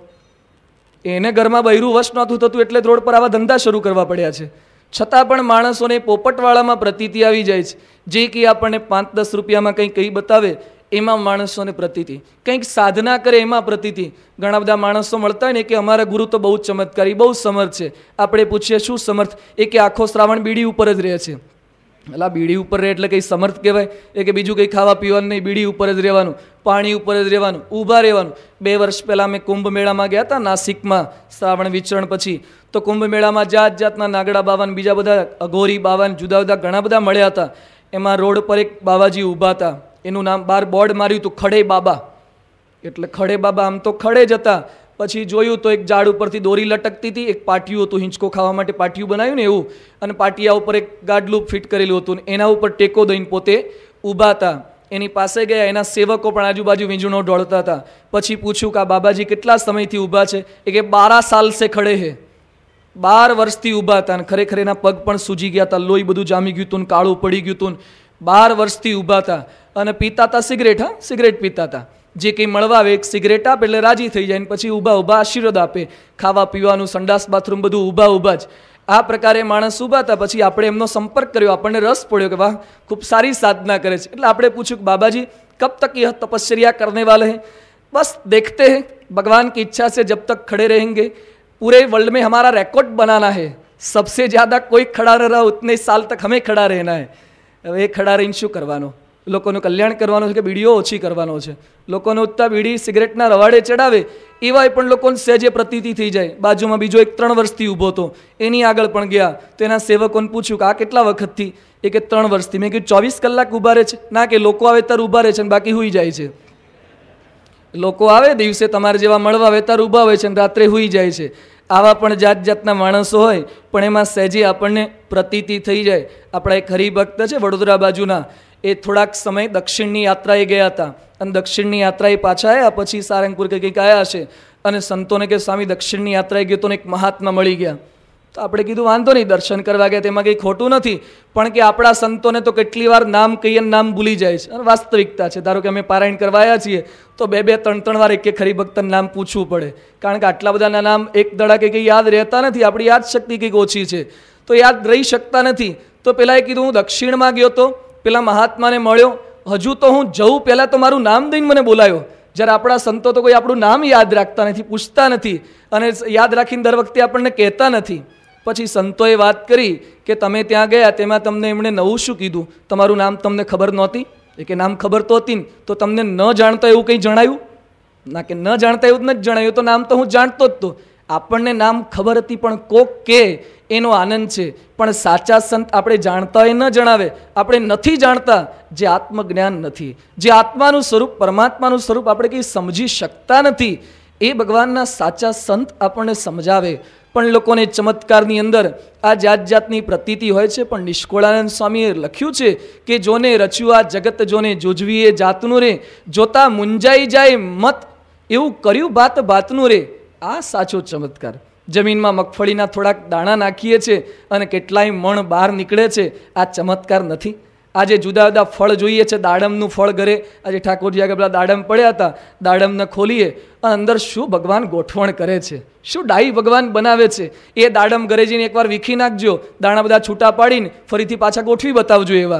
એને ઘરમાં બૈરું વશ નહોતું થતું એટલે રોડ પર આવા ધંધા શરૂ કરવા પડ્યા છે. છતાં પણ માણસોને પોપટવાળામાં પ્રતીતિ આવી જાય છે. જે કે આપણને 5-10 રૂપિયામાં કંઈ કહી બતાવે એમાં માણસોને પ્રતીતિ, કંઈક સાધના કરે એમાં પ્રતીતિ. ઘણા બધા માણસો મળતા હોય ને કે અમારા ગુરુ તો બહુ ચમત્કારી, બહુ સમર્થ છે. આપણે પૂછીએ શું સમર્થ? એ કે આખો શ્રાવણ બીડી ઉપર જ રહે છે. એટલે બીડી ઉપર રહે એટલે કંઈ સમર્થ કહેવાય? એ કે બીજું કંઈ ખાવા પીવાનું નહીં, બીડી ઉપર જ રહેવાનું, પાણી ઉપર જ રહેવાનું, ઊભા રહેવાનું. 2 વર્ષ પહેલાં અમે કુંભ મેળામાં ગયા હતા નાસિકમાં, શ્રાવણ વિચરણ પછી. તો કુંભ મેળામાં જાત જાતના નાગડા બાવાન, બીજા બધા અઘોરી બાવાન, જુદા જુદા ઘણા બધા મળ્યા હતા. એમાં રોડ પર એક બાવાજી ઊભા હતા. એનું નામ બહાર બોર્ડ માર્યું હતું, ખડે બાબા. એટલે ખડે બાબા આમ તો ખડે જ હતા. પછી જોયું તો એક ઝાડ ઉપરથી દોરી લટકતી હતી, એક પાટિયું હતું, હિંચકો ખાવા માટે પાટિયું બનાવ્યું ને એવું, અને પાટિયા ઉપર એક ગાડલું ફિટ કરેલું હતું. એના ઉપર ટેકો દઈને પોતે ઊભા હતા. એની પાસે ગયા, એના સેવકો પણ આજુબાજુ વીંજણો ઢોળતા હતા. પછી પૂછ્યું કે આ બાબાજી કેટલા સમયથી ઊભા છે? એ કે 12 સાલ સે ખડે હે. 12 વર્ષથી ઊભા હતા. અને ખરેખર એના પગ પણ સૂજી ગયા હતા, લોહી બધું જામી ગયું હતું, કાળું પડી ગયું હતું. 12 વર્ષથી ઊભા હતા અને પીતા હતા સિગરેટ. હા, સિગરેટ પીતા હતા. જે કંઈ મળવા આવે એક સિગરેટ આપે એટલે રાજી થઈ જાય. ને પછી ઊભા ઊભા આશીર્વાદ આપે. ખાવા પીવાનું, સંડાસ બાથરૂમ બધું ઊભા ઊભા જ. આ પ્રકારે માણસ ઊભા હતા. પછી આપણે એમનો સંપર્ક કર્યો, આપણને રસ પડ્યો કે વાહ, ખૂબ સારી સાધના કરે છે. એટલે આપણે પૂછ્યું કે બાબાજી કબ તક यह तपस्या करने वाले हैं? बस देखते हैं, भगवान की इच्छा से जब तक खड़े रहेंगे पूरे वर्ल्ड में हमारा रिकॉर्ड बनाना है, सबसे ज़्यादा कोई खड़ा रह रहा उतने साल तक हमें खड़ा रहना है. હવે એ ખડા રહીને શું કરવાનો? લોકોનું કલ્યાણ કરવાનું છે કે બીડીઓ ઓછી કરવાનો છે? લોકોને ઉત્તા બીડી સિગરેટના રવાડે ચડાવે એવાય પણ લોકોને સહેજે પ્રતીતિ થઈ જાય. બાજુમાં બીજો એક 3 વર્ષથી ઊભો હતો, એની આગળ પણ ગયા તો એના સેવકોને પૂછ્યું કે આ કેટલા વખતથી? એ કે 3 વર્ષથી. મેં કીધું 24 કલાક ઊભા રહે છે? ના, કે લોકો આવે ત્યારે ઊભા રહે છે અને બાકી હુઈ જાય છે. લોકો આવે દિવસે તમારે જેવા મળવા આવે ત્યારે ઊભા હોય છે અને રાત્રે હુઈ જાય છે. આવા પણ જાત જાતના માણસો હોય, પણ એમાં સહેજે આપણને પ્રતીતિ થઈ જાય. આપણા એક હરિભક્ત છે વડોદરા બાજુના, એ થોડાક સમય દક્ષિણની યાત્રાએ ગયા હતા અને દક્ષિણની યાત્રાએ પાછા આવ્યા. પછી સારંગપુર કે કંઈક આવ્યા હશે અને સંતોને કે સ્વામી દક્ષિણની યાત્રાએ ગયો તો એક મહાત્મા મળી ગયા. તો આપણે કીધું વાંધો નહીં, દર્શન કરવા ગયા તેમાં કંઈ ખોટું નથી, પણ કે આપણા સંતોને તો કેટલી વાર નામ કહીએ નામ ભૂલી જાય છે. અને વાસ્તવિકતા છે, ધારો કે અમે પારાયણ કરવા આવ્યા છીએ તો 2-2, 3-3 વાર એક હરિભક્તનું નામ પૂછવું પડે, કારણ કે આટલા બધાના નામ એક દડાકે કંઈ યાદ રહેતા નથી. આપણી યાદશક્તિ કંઈક ઓછી છે તો યાદ રહી શકતા નથી. તો પેલા એ કીધું હું દક્ષિણમાં ગયો તો પેલા મહાત્માને મળ્યો, હજુ તો હું જઉં પહેલાં તો મારું નામ દઈને મને બોલાયો. જ્યારે આપણા સંતો તો કોઈ આપણું નામ યાદ રાખતા નથી, પૂછતા નથી અને યાદ રાખીને દર વખતે આપણને કહેતા નથી. પછી સંતોએ વાત કરી કે તમે ત્યાં ગયા તેમાં તમને એમણે નવું શું કીધું? તમારું નામ તમને ખબર નહોતી? એ કે નામ ખબર તો હતી ને, તો તમને ન જાણતા એવું કંઈ જણાયું? ના, કે ન જાણતા એવું જ નથી જણાયું, તો નામ તો હું જાણતો જ તો. આપણને નામ ખબર હતી પણ કોક કે એનો આનંદ છે, પણ સાચા સંત આપણે જાણતા હોય ન જણાવે. આપણે નથી જાણતા જે આત્મજ્ઞાન નથી, જે આત્માનું સ્વરૂપ પરમાત્માનું સ્વરૂપ આપણે કંઈ સમજી શકતા નથી, એ ભગવાનના સાચા સંત આપણને સમજાવે. પણ લોકોને ચમત્કારની અંદર આ જાત જાતની પ્રતીતિ હોય છે. પણ નિષ્કુળાનંદ સ્વામીએ લખ્યું છે કે જોને રચ્યું આ જગત જોને જોજવીએ જાતનું રે, જોતા મુંજાઈ જાય મત એવું કર્યું ભાત ભાતનું રે. આ સાચો ચમત્કાર. જમીનમાં મગફળીના થોડાક દાણા નાખીએ છીએ અને કેટલાય મણ બહાર નીકળે છે, આ ચમત્કાર નથી? આજે જુદા જુદા ફળ જોઈએ છે, દાડમનું ફળ ઘરે આજે ઠાકોરજી આગળ પેલા દાડમ પડ્યા હતા, દાડમને ખોલીએ અને અંદર શું ભગવાન ગોઠવણ કરે છે, શું ડાઈ ભગવાન બનાવે છે. એ દાડમ ઘરે જઈને એકવાર વીખી નાખજો, દાણા બધા છૂટા પાડીને ફરીથી પાછા ગોઠવી બતાવજો. એવા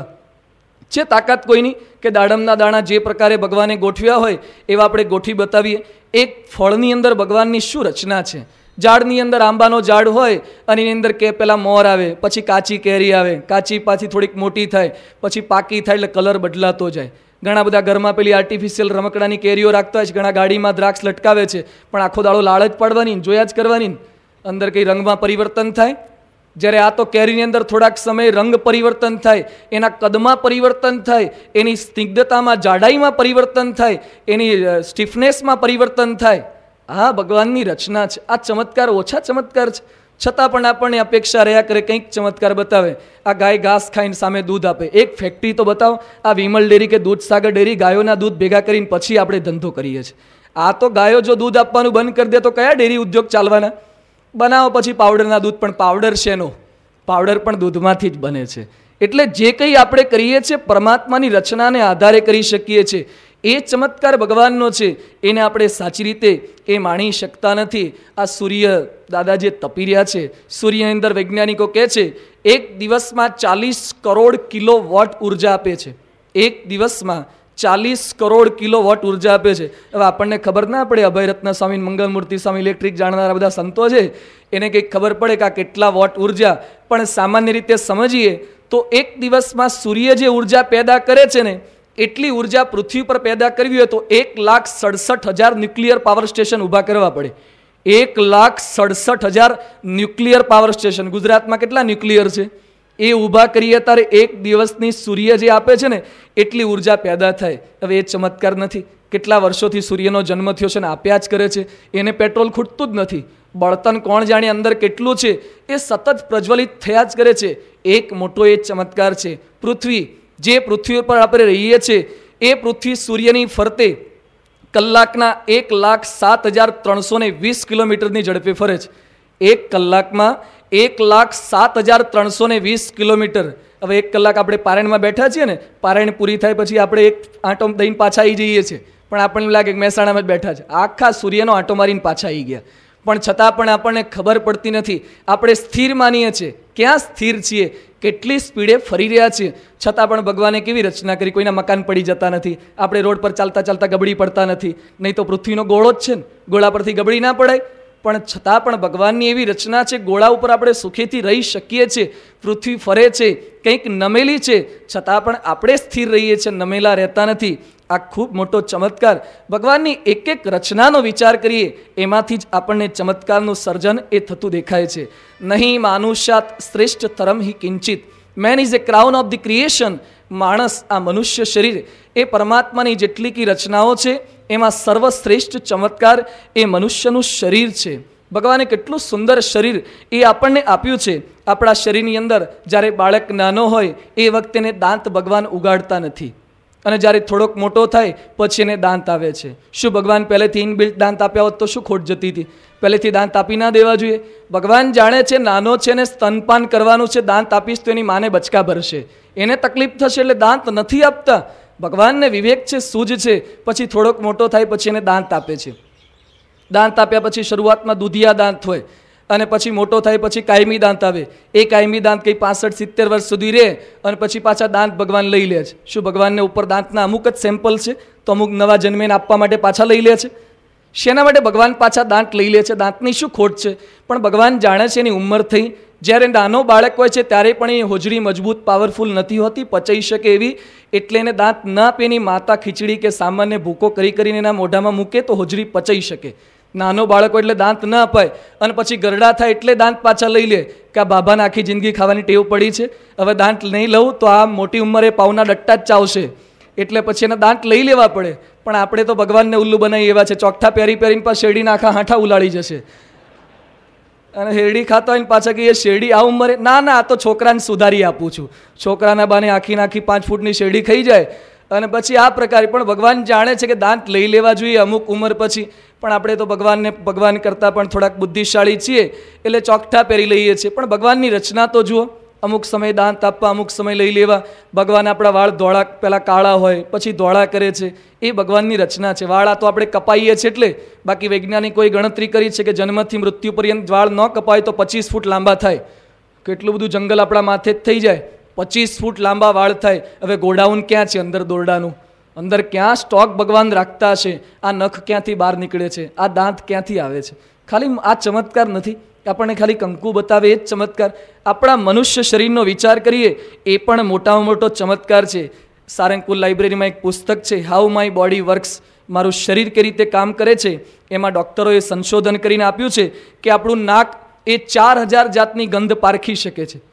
છે તાકાત કોઈની કે દાડમના દાણા જે પ્રકારે ભગવાને ગોઠવ્યા હોય એવા આપણે ગોઠવી બતાવીએ. એક ફળની અંદર ભગવાનની શું રચના છે. ઝાડની અંદર આંબાનો ઝાડ હોય અને એની અંદર કે પેલા મોર આવે, પછી કાચી કેરી આવે, કાચી પાછી થોડીક મોટી થાય, પછી પાકી થાય એટલે કલર બદલાતો જાય. ઘણા બધા ઘરમાં પેલી આર્ટિફિશિયલ રમકડાની કેરીઓ રાખતા હોય છે, ઘણા ગાડીમાં દ્રાક્ષ લટકાવે છે, પણ આખો દાડો લાળ જ પાડવાની, જોયા જ કરવાની, અંદર કંઈ રંગમાં પરિવર્તન થાય? જ્યારે આ તો કેરીની અંદર થોડાક સમય રંગ પરિવર્તન થાય, એના કદમાં પરિવર્તન થાય, એની સ્નિગ્ધતામાં જાડાઈમાં પરિવર્તન થાય, એની સ્ટીફનેસમાં પરિવર્તન થાય. આ ભગવાનની રચના છે. આ ચમત્કાર ઓછા ચમત્કાર છે, છતાં પણ આપણને અપેક્ષા રહ્યા કરે કંઈક ચમત્કાર બતાવે. આ ગાય ઘાસ ખાઈને સામે દૂધ આપે, એક ફેક્ટરી તો બતાવો. આ વિમલ ડેરી કે દૂધસાગર ડેરી ગાયોના દૂધ ભેગા કરીને પછી આપણે ધંધો કરીએ છીએ. આ તો ગાયો જો દૂધ આપવાનું બંધ કરી દે તો કયા ડેરી ઉદ્યોગ ચાલવાના? બનાવો પછી પાવડરના દૂધ, પણ પાવડર શેનો? પાવડર પણ દૂધમાંથી જ બને છે. એટલે જે કંઈ આપણે કરીએ છીએ પરમાત્માની રચનાને આધારે કરી શકીએ છીએ. એ ચમત્કાર ભગવાનનો છે, એને આપણે સાચી રીતે એ માણી શકતા નથી. આ સૂર્ય દાદા જે તપી રહ્યા છે, સૂર્યની અંદર વૈજ્ઞાનિકો કહે છે 1 દિવસમાં 40 કરોડ કિલોવોટ ઉર્જા આપે છે. 1 દિવસમાં 40 કરોડ કિલોવોટ ઉર્જા આપે છે. હવે આપણને ખબર ના પડે, અભયરત્ન સ્વામી, મંગલમૂર્તિ સ્વામી, ઇલેક્ટ્રિક જાણનારા બધા સંતો છે, એને કંઈક ખબર પડે કે આ કેટલા વોટ ઉર્જા. પણ સામાન્ય રીતે સમજીએ તો 1 દિવસમાં સૂર્ય જે ઉર્જા પેદા કરે છે ને, એટલી ઉર્જા પૃથ્વી પર પેદા કરવી હોય તો 1,67,000 ન્યુક્લિયર પાવર સ્ટેશન ઊભા કરવા પડે. 1,67,000 ન્યુક્લિયર પાવર સ્ટેશન. ગુજરાતમાં કેટલા ન્યુક્લિયર છે? એ ઊભા કરીએ ત્યારે 1 દિવસની સૂર્ય જે આપે છે ને એટલી ઉર્જા પેદા થાય. હવે એ ચમત્કાર નથી? કેટલા વર્ષોથી સૂર્યનો જન્મ થયો છે ને આપ્યા જ કરે છે, એને પેટ્રોલ ખૂટતું જ નથી. બળતણ કોણ જાણે અંદર કેટલું છે, એ સતત પ્રજ્વલિત થયા જ કરે છે. એક મોટો એ ચમત્કાર છે. પૃથ્વી, જે પૃથ્વી પર આપણે રહીએ છીએ, એ પૃથ્વી સૂર્યની ફરતે કલાકના 1,07,320 કિલોમીટરની ઝડપે ફરે છે. 1 કલાકમાં 1,07,320 કિલોમીટર. હવે 1 કલાક આપણે પારાયણમાં બેઠા છીએ ને, પારાયણ પૂરી થાય પછી આપણે એક આંટો દઈને પાછા આવી જઈએ છીએ, પણ આપણને લાગે કે મહેસાણામાં જ બેઠા છે. આખા સૂર્યનો આંટો મારીને પાછા આવી ગયા. પણ છતાં પણ આપણને ખબર પડતી નથી. આપણે સ્થિર માનીએ છીએ. ક્યાં સ્થિર છીએ? કેટલી સ્પીડે ફરી રહ્યા છીએ. છતાં પણ ભગવાને કેવી રચના કરી, કોઈના મકાન પડી જતા નથી, આપણે રોડ પર ચાલતા ચાલતા ગબડી પડતા નથી. નહીં તો પૃથ્વીનો ગોળો જ છે ને, ગોળા પરથી ગબડી ના પડાય. પણ છતાં પણ ભગવાનની એવી રચના છે, ગોળા ઉપર આપણે સુખેથી રહી શકીએ છીએ. પૃથ્વી ફરે છે, કંઈક નમેલી છે, છતાં પણ આપણે સ્થિર રહીએ છીએ, નમેલા રહેતા નથી. આ ખૂબ મોટો ચમત્કાર. ભગવાનની એક એક રચનાનો વિચાર કરીએ એમાંથી જ આપણને ચમત્કારનું સર્જન એ થતું દેખાય છે. નહીં માનુષ્યાત શ્રેષ્ઠતરમ હિ કિંચિત. Man is a crown of the creation. માણસ, આ મનુષ્ય શરીર એ પરમાત્માની જેટલી કી રચનાઓ છે એમાં સર્વશ્રેષ્ઠ ચમત્કાર એ મનુષ્યનું શરીર છે. ભગવાને કેટલું સુંદર શરીર એ આપણને આપ્યું છે. આપણા શરીરની અંદર જ્યારે બાળક નાનો હોય એ વખતે એને દાંત ભગવાન ઉગાડતા નથી, અને જ્યારે થોડોક મોટો થાય પછી એને દાંત આવે છે. શું ભગવાન પહેલેથી ઇનબિલ્ટ દાંત આપ્યા હોત તો શું ખોટ જતી હતી? પહેલેથી દાંત આપી ના દેવા જોઈએ? ભગવાન જાણે છે નાનો છે ને સ્તનપાન કરવાનું છે, દાંત આપીશ તો એની માને બચકા ભરશે, એને તકલીફ થશે, એટલે દાંત નથી આપતા. ભગવાનને વિવેક છે, સૂઝ છે, પછી થોડોક મોટો થાય પછી એને દાંત આપે છે. દાંત આપ્યા પછી શરૂઆતમાં દૂધિયા દાંત હોય, અને પછી મોટો થાય પછી કાયમી દાંત આવે. એ કાયમી દાંત કંઈ 65-70 વર્ષ સુધી રહે, અને પછી પાછા દાંત ભગવાન લઈ લે છે. શું ભગવાનને ઉપર દાંતના અમુક જ સેમ્પલ છે તો અમુક નવા જન્મેને આપવા માટે પાછા લઈ લે છે? શેના માટે ભગવાન પાછા દાંત લઈ લે છે? દાંતની શું ખોટ છે? પણ ભગવાન જાણે છે એની ઉંમર થઈ. જ્યારે નાનો બાળક હોય છે ત્યારે પણ એ હોજરી મજબૂત પાવરફુલ નથી હોતી, પચાઈ શકે એવી, એટલે એને દાંત ન આપે. એની માતા ખીચડી કે સામાન્ય ભૂકો કરીને એના મોઢામાં મૂકે તો હોજરી પચાઈ શકે. નાનો બાળકો એટલે દાંત ન અપાય, અને પછી ગરડા થાય એટલે દાંત પાછા લઈ લે કે આ બાબાને આખી જિંદગી ખાવાની ટેવ પડી છે, હવે દાંત નહીં લઉં તો આ મોટી ઉંમરે પાવના ડટ્ટા જ ચાવશે, એટલે પછી એના દાંત લઈ લેવા પડે. પણ આપણે તો ભગવાનને ઉલ્લુ બનાવી એવા છે, ચોકઠા પહેરીને પાછા શેરડીના આખા હાંઠા ઉલાળી જશે, અને શેરડી ખાતા હોય ને પાછા કહીએ શેરડી આ ઉંમરે. ના ના, આ તો છોકરાને સુધારી આપું છું. છોકરાના બાને આખી 5 ફૂટની શેરડી ખાઈ જાય, અને પછી આ પ્રકારે. પણ ભગવાન જાણે છે કે દાંત લઈ લેવા જોઈએ અમુક ઉંમર પછી. પણ આપણે તો ભગવાન કરતાં પણ થોડાક બુદ્ધિશાળી છીએ, એટલે ચોકઠા પહેરી લઈએ છીએ. પણ ભગવાનની રચના તો જુઓ, અમુક સમય દાંત આપવા, અમુક સમય લઈ લેવા. ભગવાન આપણા વાળ ધોળા, પહેલાં કાળા હોય પછી ધોળા કરે છે, એ ભગવાનની રચના છે. વાળ આ તો આપણે કપાઈએ છીએ એટલે, બાકી વૈજ્ઞાનિકોએ ગણતરી કરી છે કે જન્મથી મૃત્યુ પર્યંત વાળ ન કપાય તો 25 ફૂટ લાંબા થાય. કેટલું બધું જંગલ આપણા માથે જ થઈ જાય, 25 ફૂટ લાંબા વાળ થાય. હવે ગોડાઉન ક્યાં છે અંદર દોરડાનું? અંદર ક્યાં સ્ટોક ભગવાન રાખતા હશે? આ નખ ક્યાંથી બહાર નીકળે છે? આ દાંત ક્યાંથી આવે છે? ખાલી આ ચમત્કાર નથી, આપણને ખાલી કંકુ બતાવે એ જ ચમત્કાર. આપણા મનુષ્ય શરીરનો વિચાર કરીએ એ પણ મોટામાં મોટો ચમત્કાર છે. સારંગપુર લાઇબ્રેરીમાં એક પુસ્તક છે, હાઉ માય બોડી વર્ક્સ, મારું શરીર કઈ રીતે કામ કરે છે. એમાં ડૉક્ટરોએ સંશોધન કરીને આપ્યું છે કે આપણું નાક એ 4000 જાતની ગંધ પારખી શકે છે.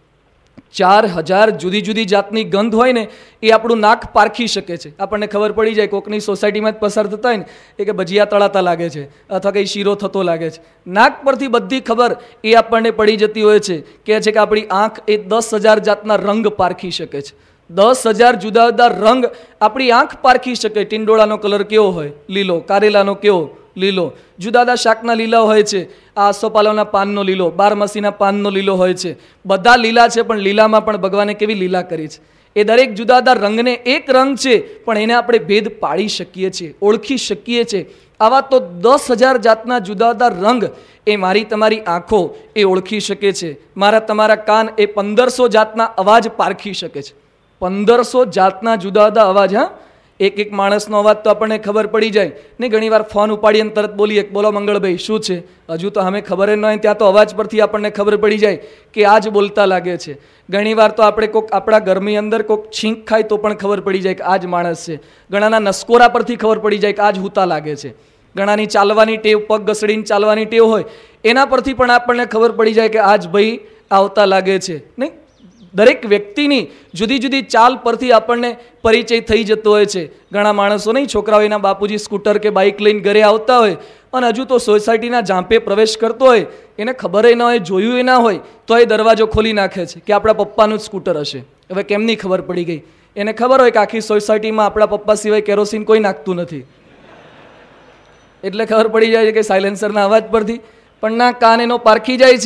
4000 જુદી જુદી જાતની ગંધ હોય ને એ આપણું નાક પારખી શકે છે. આપણને ખબર પડી જાય, કોકની સોસાયટીમાં જ પસાર થતા હોય ને એ કે ભજીયા તળાતા લાગે છે, અથવા કંઈ શીરો થતો લાગે છે. નાક પરથી બધી ખબર એ આપણને પડી જતી હોય છે. કહે છે કે આપણી આંખ એ 10,000 જાતના રંગ પારખી શકે છે. 10,000 જુદા જુદા રંગ આપણી આંખ પારખી શકે. ટીંડોળાનો કલર કેવો હોય? લીલો. કારેલાનો કેવો? લીલો. જુદા જુદા શાકના લીલા હોય છે. આ આસોપાલવના પાનનો લીલો, 12 પાનનો લીલો હોય છે. બધા લીલા છે, પણ લીલામાં પણ ભગવાને કેવી લીલા કરી છે. એ દરેક જુદા જુદા રંગને એક રંગ છે, પણ એને આપણે ભેદ પાડી શકીએ છીએ, ઓળખી શકીએ છીએ. આવા તો 10,000 જાતના જુદા જુદા રંગ એ મારી તમારી આંખો એ ઓળખી શકે છે. મારા તમારા કાન એ 1500 જાતના અવાજ પારખી શકે છે. 1500 જાતના જુદા જુદા અવાજ. હા, એક માણસનો અવાજ તો આપણને ખબર પડી જાય ને. ઘણીવાર ફોન ઉપાડીએ અને તરત બોલીએ, બોલો મંગળભાઈ શું છે? હજુ તો અમે ખબર ન હોય ત્યાં તો અવાજ પરથી આપણને ખબર પડી જાય કે આ જ બોલતા લાગે છે. ઘણીવાર તો આપણે કોઈક આપણા ઘરની અંદર કોઈક છીંક ખાય તો પણ ખબર પડી જાય કે આ જ માણસ છે. ઘણાના નસકોરા પરથી ખબર પડી જાય કે આ જ હૂતા લાગે છે. ઘણાની ચાલવાની ટેવ, પગ ઘસડીને ચાલવાની ટેવ હોય, એના પરથી પણ આપણને ખબર પડી જાય કે આ જ ભાઈ આવતા લાગે છે. નહીં, દરેક વ્યક્તિની જુદી જુદી ચાલ પરથી આપણને પરિચય થઈ જતો હોય છે. ઘણા માણસો નહીં, છોકરાઓ એના બાપુજી સ્કૂટર કે બાઇક લઈને ઘરે આવતા હોય, અને હજુ તો સોસાયટીના ઝાંપે પ્રવેશ કરતો હોય, એને ખબર ન હોય, જોયું એ ના હોય, તો એ દરવાજો ખોલી નાખે છે કે આપણા પપ્પાનું જ સ્કૂટર હશે. હવે કેમની ખબર પડી ગઈ? એને ખબર હોય કે આખી સોસાયટીમાં આપણા પપ્પા સિવાય કેરોસીન કોઈ નાખતું નથી, એટલે ખબર પડી જાય છે કે સાયલેન્સરના અવાજ પરથી. પણ ના, કાન એનો પારખી જાય છે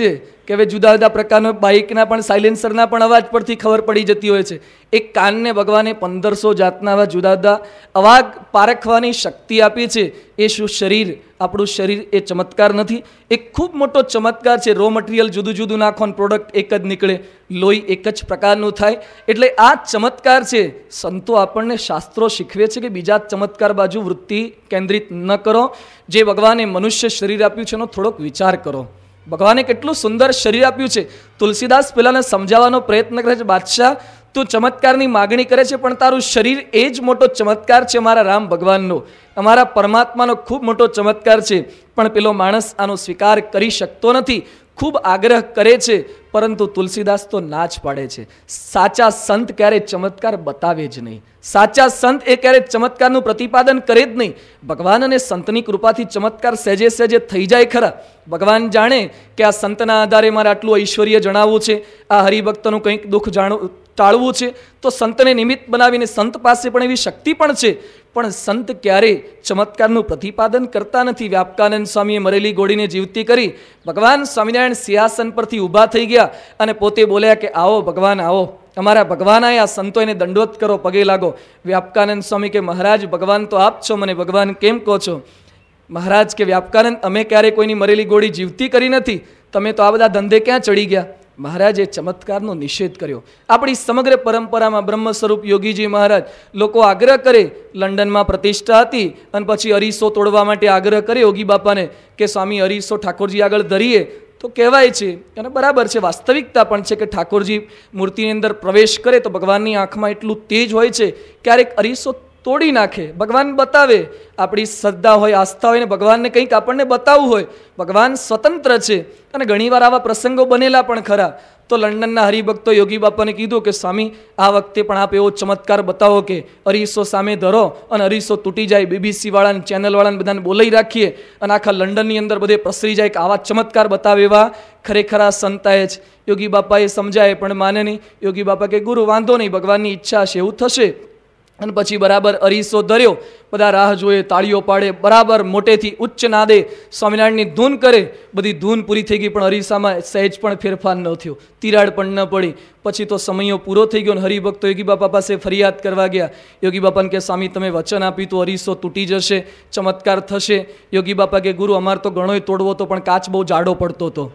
કે હવે જુદા જુદા પ્રકારના બાઇકના પણ સાયલેન્સરના પણ અવાજ પરથી ખબર પડી જતી હોય છે. એક કાનને ભગવાને 1500 જાતના આવા જુદા જુદા અવાજ પારખવાની શક્તિ આપી છે. એ શું શરીર, આપણું શરીર એ ચમત્કાર નથી? એક ખૂબ મોટો ચમત્કાર છે. રો મટીરિયલ જુદું જુદું નાખો અને પ્રોડક્ટ એક જ નીકળે, લોહી એક જ પ્રકારનું થાય. એટલે આ ચમત્કાર છે. સંતો આપણને શાસ્ત્રો શીખવે છે કે બીજા ચમત્કાર બાજુ વૃત્તિ કેન્દ્રિત ન કરો. જે ભગવાને મનુષ્ય શરીર આપ્યું છે એનો થોડોક વિચાર કરો. ભગવાને કેટલું સુંદર શરીર આપ્યું છે. તુલસીદાસ પેલાને સમજાવવાનો પ્રયત્ન કરે છે, બાદશાહ તું ચમત્કારની માગણી કરે છે, પણ તારું શરીર એ જ મોટો ચમત્કાર છે અમારા રામ ભગવાનનો, અમારા પરમાત્માનો ખૂબ મોટો ચમત્કાર છે. પણ પેલો માણસ આનો સ્વીકાર કરી શકતો નથી, ખૂબ આગ્રહ કરે છે, પરંતુ તુલસીદાસ તો ના જ પાડે છે. સાચા સંત ક્યારે ચમત્કાર બતાવે જ નહીં. સાચા સંત એ ક્યારે ચમત્કારનું પ્રતિપાદન કરે જ નહીં. ભગવાન અને સંતની કૃપાથી ચમત્કાર સહેજે સહેજે થઈ જાય ખરા. ભગવાન જાણે કે આ સંતના આધારે મારે આટલું ઐશ્વર્ય જણાવવું છે, આ હરિભક્તનું કંઈક દુઃખ ટાળવું છે, તો સંતને નિમિત્ત બનાવીને સંત પાસે પણ એવી શક્તિ પણ છે. પણ સંત ક્યારે ચમત્કારનું પ્રતિપાદન કરતા નથી. વ્યાપકાનંદ સ્વામીએ મરેલી ઘોડીને જીવતી કરી. ભગવાન સ્વામિનારાયણ સિંહાસન પરથી ઊભા થઈ ગયા અને પોતે બોલ્યા કે આવો ભગવાન આવો, અમારા ભગવાન આયા, સંતો એને દંડવત કરો, પગે લાગો. વ્યાપકાનંદ સ્વામી કે મહારાજ ભગવાન તો આપ છો, મને ભગવાન કેમ કહો છો? મહારાજ કે વ્યાપકાનંદ અમે ક્યારે કોઈની મરેલી ઘોડી જીવતી કરી નથી, તમે તો આ બધા ધંધે ક્યાં ચડી ગયા? મહારાજે ચમત્કારનો નિષેધ કર્યો. આપણી સમગ્ર પરંપરામાં બ્રહ્મ સ્વરૂપ યોગીજી મહારાજ લોકો આગ્રહ કરે, લંડનમાં પ્રતિષ્ઠા હતી અને પછી અરીસો તોડવા માટે આગ્રહ કરે યોગી બાપાને કે સ્વામી અરીસો ઠાકોરજી આગળ ધરીએ, તો કહેવાય છે અને બરાબર છે, વાસ્તવિકતા પણ છે કે ઠાકોરજી મૂર્તિની અંદર પ્રવેશ કરે તો ભગવાનની આંખમાં એટલું તેજ હોય છે, ક્યારેક અરીસો તોડી નાખે, ભગવાન બતાવે. આપણી શ્રદ્ધા હોય, આસ્થા હોય ને ભગવાનને કંઈક આપણને બતાવવું હોય, ભગવાન સ્વતંત્ર છે. અને ઘણીવાર આવા પ્રસંગો બનેલા પણ ખરા. તો લંડનના હરિભક્તો યોગી બાપાને કીધું કે સ્વામી આ વખતે પણ આપ એવો ચમત્કાર બતાવો કે અરીસો સામે ધરો અને અરીસો તૂટી જાય, BBC વાળાને, ચેનલવાળાને બધાને બોલાવી રાખીએ અને આખા લંડનની અંદર બધે પ્રસરી જાય કે આવા ચમત્કાર બતાવે એવા ખરેખર આ સંતાએ જ. યોગી બાપાએ સમજાય પણ માને નહીં. યોગી બાપા કે ગુરુ વાંધો નહીં, ભગવાનની ઈચ્છા હશે એવું થશે. અને પછી બરાબર અરીસો ધર્યો, બધા રાહ જોઈએ, તાળીઓ પાડે, બરાબર મોટેથી ઉચ્ચ નાદે સ્વામિનારાયણની ધૂન કરે. બધી ધૂન પૂરી થઈ ગઈ પણ અરીસામાં સહેજ પણ ફેરફાર ન થયો, તિરાડ પણ ન પડી. પછી તો સમયો પૂરો થઈ ગયો અને હરિભક્તો યોગી બાપા પાસે ફરિયાદ કરવા ગયા. યોગી બાપાને કે સ્વામી તમે વચન આપ્યું તો અરીસો તૂટી જશે, ચમત્કાર થશે. યોગી બાપા કે ગુરુ અમારે તો ઘણોય તોડવો હતો પણ કાચ બહુ જાડો પડતો હતો.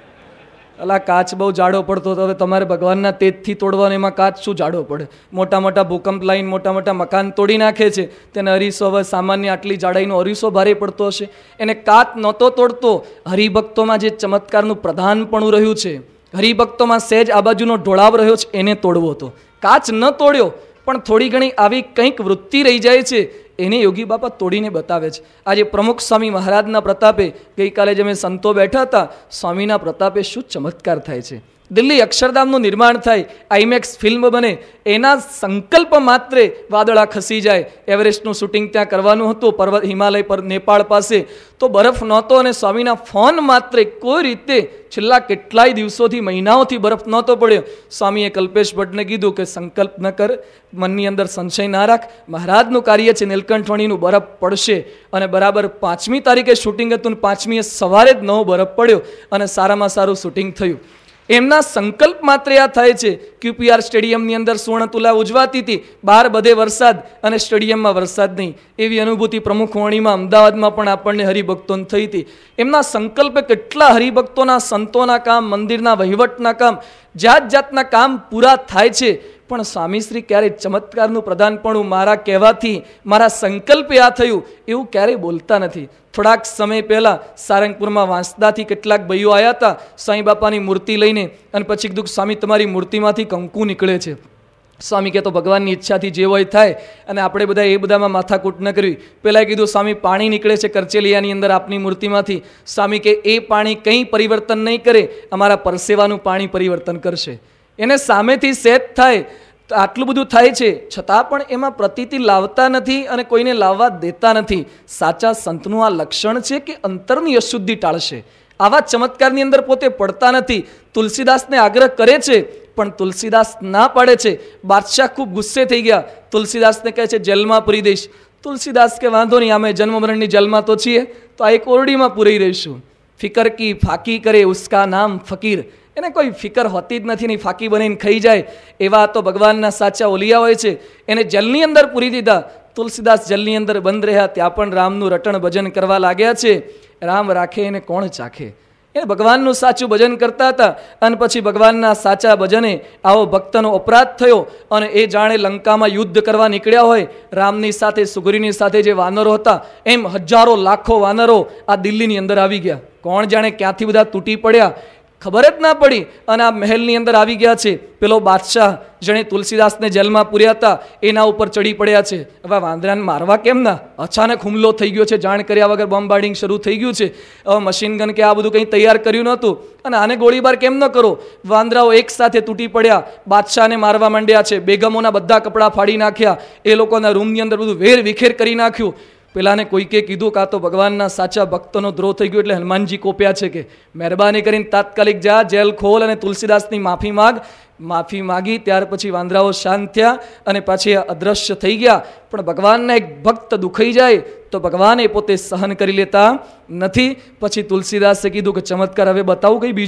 અલા કાચ બહુ જાડો પડતો હતો, હવે તમારે ભગવાનના તેજથી તોડવાનો, એમાં કાચ શું જાડો પડે? મોટા મોટા ભૂકંપ લાઈન મોટા મોટા મકાન તોડી નાખે છે, તેને અરીસો હવે સામાન્ય આટલી જાડાઈનો અરીસો ભારે પડતો હશે, એને કાચ નહોતો તોડતો. હરિભક્તોમાં જે ચમત્કારનું પ્રધાનપણું રહ્યું છે, હરિભક્તોમાં સહેજ આ બાજુનો ઢોળાવ રહ્યો છે, એને તોડવો હતો. કાચ ન તોડ્યો પણ થોડી ઘણી આવી કંઈક વૃત્તિ રહી જાય છે, એને યોગી બાપા તોડીને બતાવે છે. આજે પ્રમુખ સ્વામી મહારાજના પ્રતાપે, ગઈકાલે જે અમે સંતો બેઠા હતા, સ્વામીના પ્રતાપે શું ચમત્કાર થાય છે. દિલ્હી અક્ષરધામનું નિર્માણ થાય, આઈમેક્સ ફિલ્મ બને, એના સંકલ્પ માત્રે વાદળા ખસી જાય. એવરેસ્ટનું શૂટિંગ ત્યાં કરવાનું હતું, પર્વત હિમાલય પર નેપાળ પાસે, તો બરફ નહોતો અને સ્વામીના ફોન માત્રે કોઈ રીતે છેલ્લા કેટલાય દિવસોથી, મહિનાઓથી બરફ નહોતો પડ્યો. સ્વામીએ કલ્પેશ ભટ્ટને કીધું કે સંકલ્પ ન કર, મનની અંદર સંશય ના રાખ, મહારાજનું કાર્ય છે, નીલકંઠવાણીનું બરફ પડશે. અને બરાબર 5મી તારીખે શૂટિંગ હતું ને 5મીએ સવારે જ નવો બરફ પડ્યો અને સારામાં સારું શૂટિંગ થયું. એમના સંકલ્પ માત્ર આ થાય છે. QPR સ્ટેડિયમની અંદર સુવર્ણતુલા ઉજવાતી હતી, બહાર બધે વરસાદ અને સ્ટેડિયમમાં વરસાદ નહીં, એવી અનુભૂતિ પ્રમુખવાણીમાં અમદાવાદમાં પણ આપણને હરિભક્તોને થઈ હતી. એમના સંકલ્પે કેટલા હરિભક્તોના, સંતોના કામ, મંદિરના વહીવટના કામ, જાત જાતના કામ પૂરા થાય છે. પણ સ્વામીશ્રી ક્યારેય ચમત્કારનું પ્રધાનપણું મારા કહેવાથી, મારા સંકલ્પે આ થયું એવું ક્યારેય બોલતા નથી. થોડાક સમય પહેલાં સારંગપુરમાં વાંસદાથી કેટલાક ભાઈઓ આવ્યા હતા સાંઈ બાપાની મૂર્તિ લઈને, અને પછી કીધું સ્વામી તમારી મૂર્તિમાંથી કંકુ નીકળે છે. સ્વામી કે તો ભગવાનની ઈચ્છાથી જે હોય થાય, અને આપણે બધા એ બધામાં માથાકૂટ ન કરવી. પહેલાં કીધું સ્વામી પાણી નીકળે છે કરચેલિયાની અંદર આપની મૂર્તિમાંથી. સ્વામી કે એ પાણી કંઈ પરિવર્તન નહીં કરે, અમારા પરસેવાનું પાણી પરિવર્તન કરશે. એને સામેથી સેટ થાય, આટલું બધું થાય છે છતાં પણ એમાં પ્રતીતિ લાવતા નથી અને કોઈને લાવવા દેતા નથી. સાચા સંતનું આ લક્ષણ છે કે અંતરની અશુદ્ધિ ટાળશે. આવા ચમત્કારની અંદર પોતે પડતા નથી. તુલસીદાસને આગ્રહ કરે છે પણ તુલસીદાસ ના પાડે છે. બાદશાહ ખૂબ ગુસ્સે થઈ ગયા, તુલસીદાસને કહે છે જેલમાં પૂરી દઈશ. તુલસીદાસ કે વાંધો નહીં, અમે જન્મ મરણની જેલમાં તો છીએ, તો આ એક ઓરડીમાં પૂરી રહીશું. ફિકર કી ફાકી કરે ઉસકા નામ ફકીર. એને કોઈ ફિકર હોતી જ નથી, નહીં ફાકી બનીને ખાઈ જાય. એવા તો ભગવાનના સાચા ઓલિયા હોય છે. એને જલની અંદર પૂરી દીધા. તુલસીદાસ જલની અંદર બંધ રહ્યા, ત્યાં પણ રામનું રટણ ભજન કરવા લાગ્યા છે. રામ રાખે એને કોણ ચાખે. એ ભગવાનનું સાચું ભજન કરતા હતા. અને પછી ભગવાનના સાચા ભજને આવો ભક્તનો અપરાધ થયો અને એ જાણે લંકામાં યુદ્ધ કરવા નીકળ્યા હોય. રામની સાથે સુગ્રીવની સાથે જે વાનરો હતા, એમ હજારો લાખો વાનરો આ દિલ્હીની અંદર આવી ગયા. કોણ જાણે ક્યાંથી બધા તૂટી પડ્યા, ખબર જ ના પડી. અને આ મહેલની અંદર આવી ગયા છે. પેલો બાદશાહ જેણે તુલસીદાસને જેલમાં પૂર્યા હતા, એના ઉપર ચડી પડ્યા છે. હવે વાંદરાને મારવા કેમ ના? અચાનક હુમલો થઈ ગયો છે, જાણ કર્યા વગર બોમ્બાર્ડિંગ શરૂ થઈ ગયું છે. હવે મશીન ગન કે આ બધું કંઈ તૈયાર કર્યું નહોતું. અને આને ગોળીબાર કેમ ન કરો? વાંદરાઓ એક સાથે તૂટી પડ્યા, બાદશાહને મારવા માંડ્યા છે. બેગમોના બધા કપડાં ફાડી નાખ્યા, એ લોકોના રૂમની અંદર બધું વેર વિખેર કરી નાખ્યું. પેલાને કોઈકે કીધું કાં તો ભગવાનના સાચા ભક્તનો દ્રોહ થઈ ગયો, એટલે હનુમાનજી કોપ્યા છે કે મહેરબાની કરીને તાત્કાલિક જા, જેલ ખોલ અને તુલસીદાસની માફી માગ. માફી માગી ત્યાર પછી વાંદરાઓ શાંત થયા અને પાછી અદ્રશ્ય થઈ ગયા. પણ ભગવાનના એક ભક્ત દુખાઈ જાય તો ભગવાન એ પોતે સહન કરી લેતા નથી. પછી તુલસીદાસે કીધું કે ચમત્કાર હવે બતાવું કઈ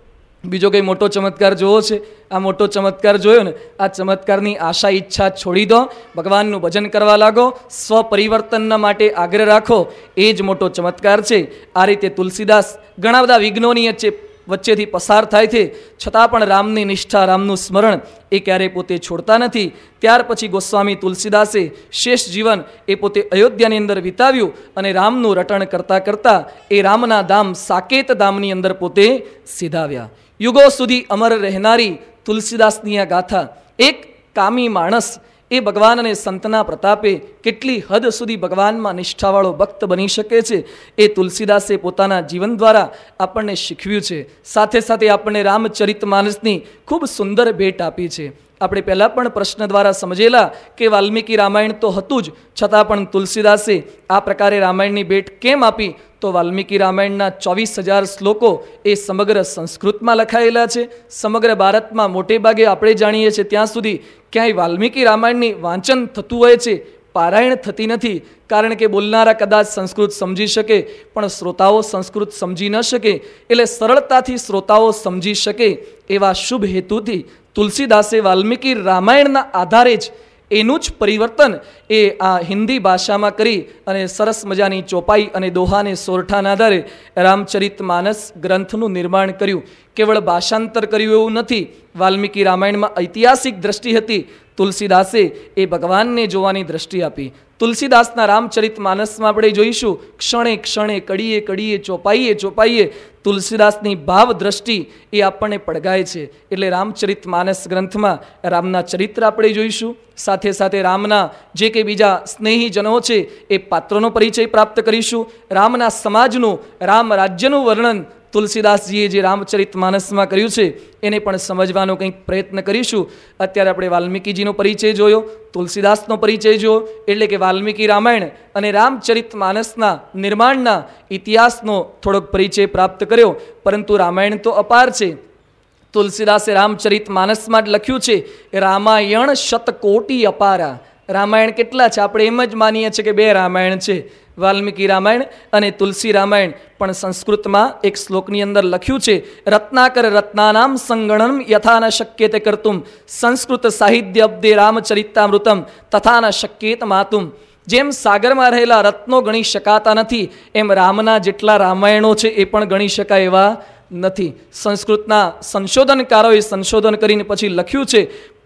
બીજો કંઈ મોટો ચમત્કાર જોવો છે? આ મોટો ચમત્કાર જોયો ને, આ ચમત્કારની આશા ઈચ્છા છોડી દો, ભગવાનનું ભજન કરવા લાગો, સ્વપરિવર્તનના માટે આગ્રહ રાખો, એ જ મોટો ચમત્કાર છે. આ રીતે તુલસીદાસ ઘણા બધા વિઘ્નોની વચ્ચેથી પસાર થાય છે, છતાં પણ રામની નિષ્ઠા, રામનું સ્મરણ એ ક્યારેય પોતે છોડતા નથી. ત્યાર પછી ગોસ્વામી તુલસીદાસે શેષ જીવન એ પોતે અયોધ્યાની અંદર વિતાવ્યું અને રામનું રટણ કરતાં કરતાં એ રામના ધામ સાકેત ધામની અંદર પોતે સિધાવ્યા. યુગો સુધી અમર રહેનારી તુલસીદાસની આ ગાથા. એક કામી માણસ એ ભગવાન અને સંતના પ્રતાપે કેટલી હદ સુધી ભગવાનમાં નિષ્ઠાવાળો ભક્ત બની શકે છે, એ તુલસીદાસે પોતાના જીવન દ્વારા આપણને શીખવ્યું છે. સાથે સાથે આપણને રામચરિતમાનસની ખૂબ સુંદર ભેટ આપી છે. આપણે પહેલાં પણ પ્રશ્ન દ્વારા સમજેલા કે વાલ્મીકી રામાયણ તો હતું જ, છતાં પણ તુલસીદાસે આ પ્રકારે રામાયણની ભેટ કેમ આપી? તો વાલ્મીકી રામાયણના 24,000 શ્લોકો એ સમગ્ર સંસ્કૃતમાં લખાયેલા છે. સમગ્ર ભારતમાં મોટે ભાગે આપણે જાણીએ છીએ ત્યાં સુધી ક્યાંય વાલ્મીકી રામાયણની વાંચન થતું હોય છે, પારાયણ થતી નથી. કારણ કે બોલનારા કદાચ સંસ્કૃત સમજી શકે, પણ શ્રોતાઓ સંસ્કૃત સમજી ન શકે. એટલે સરળતાથી શ્રોતાઓ સમજી શકે એવા શુભ હેતુથી તુલસીદાસે વાલ્મીકી રામાયણના આધારે જ એનું જ પરિવર્તન એ આ હિન્દી ભાષામાં કરી અને સરસ મજાની ચોપાઈ અને દોહાને સોરઠાના આધારે રામચરિતમાનસ ગ્રંથનું નિર્માણ કર્યું. કેવળ ભાષાંતર કર્યું એવું નથી. વાલ્મીકી રામાયણમાં ઐતિહાસિક દ્રષ્ટિ હતી, તુલસીદાસે એ ભગવાનને જોવાની દ્રષ્ટિ આપી. તુલસીદાસના રામચરિતમાનસમાં આપણે જોઈશું, ક્ષણે ક્ષણે, કડીએ કડીએ, ચોપાઈએ ચોપાઈએ તુલસીદાસની ભાવ દ્રષ્ટિ એ આપણને પડઘાય છે. એટલે રામચરિતમાનસ ગ્રંથમાં રામના ચરિત્ર આપણે જોઈશું, સાથે સાથે રામના જે કંઈ બીજા સ્નેહીજનો છે એ પાત્રોનો પરિચય પ્રાપ્ત કરીશું. રામના સમાજનું, રામ રાજ્યનું વર્ણન તુલસીદાસજીએ જે રામચરિતમાનસમાં કર્યું છે એને પણ સમજવાનો કંઈક પ્રયત્ન કરીશું. અત્યારે આપણે વાલ્મીકીજીનો પરિચય જોયો, તુલસીદાસનો પરિચય જોયો, એટલે કે વાલ્મીકી રામાયણ અને રામચરિતમાનસના નિર્માણના ઇતિહાસનો થોડોક પરિચય પ્રાપ્ત કર્યો. પરંતુ રામાયણ તો અપાર છે. તુલસીદાસે રામચરિતમાનસમાં જ લખ્યું છે, રામાયણ શતકોટી અપારા. રામાયણ કેટલા છે? આપણે એમ જ માનીએ છીએ કે 2 રામાયણ છે, વાલ્મીકી રામાયણ અને તુલસી રામાયણ. પણ સંસ્કૃતમાં એક શ્લોકની અંદર લખ્યું છે, રત્નાકર રત્નાનામ સંગણમ યથા ન શક્યતે કર્તુમ સંસ્કૃત સાહિત્ય અબ્દે રામચરિતામૃતમ તથા ન શક્યેત માતુમ. જેમ સાગરમાં રહેલા રત્નો ગણી શકાતા નથી, એમ રામના જેટલા રામાયણો છે એ પણ ગણી શકાય એવા નથી. સંસ્કૃતના સંશોધનકારોએ સંશોધન કરીને પછી લખ્યું છે,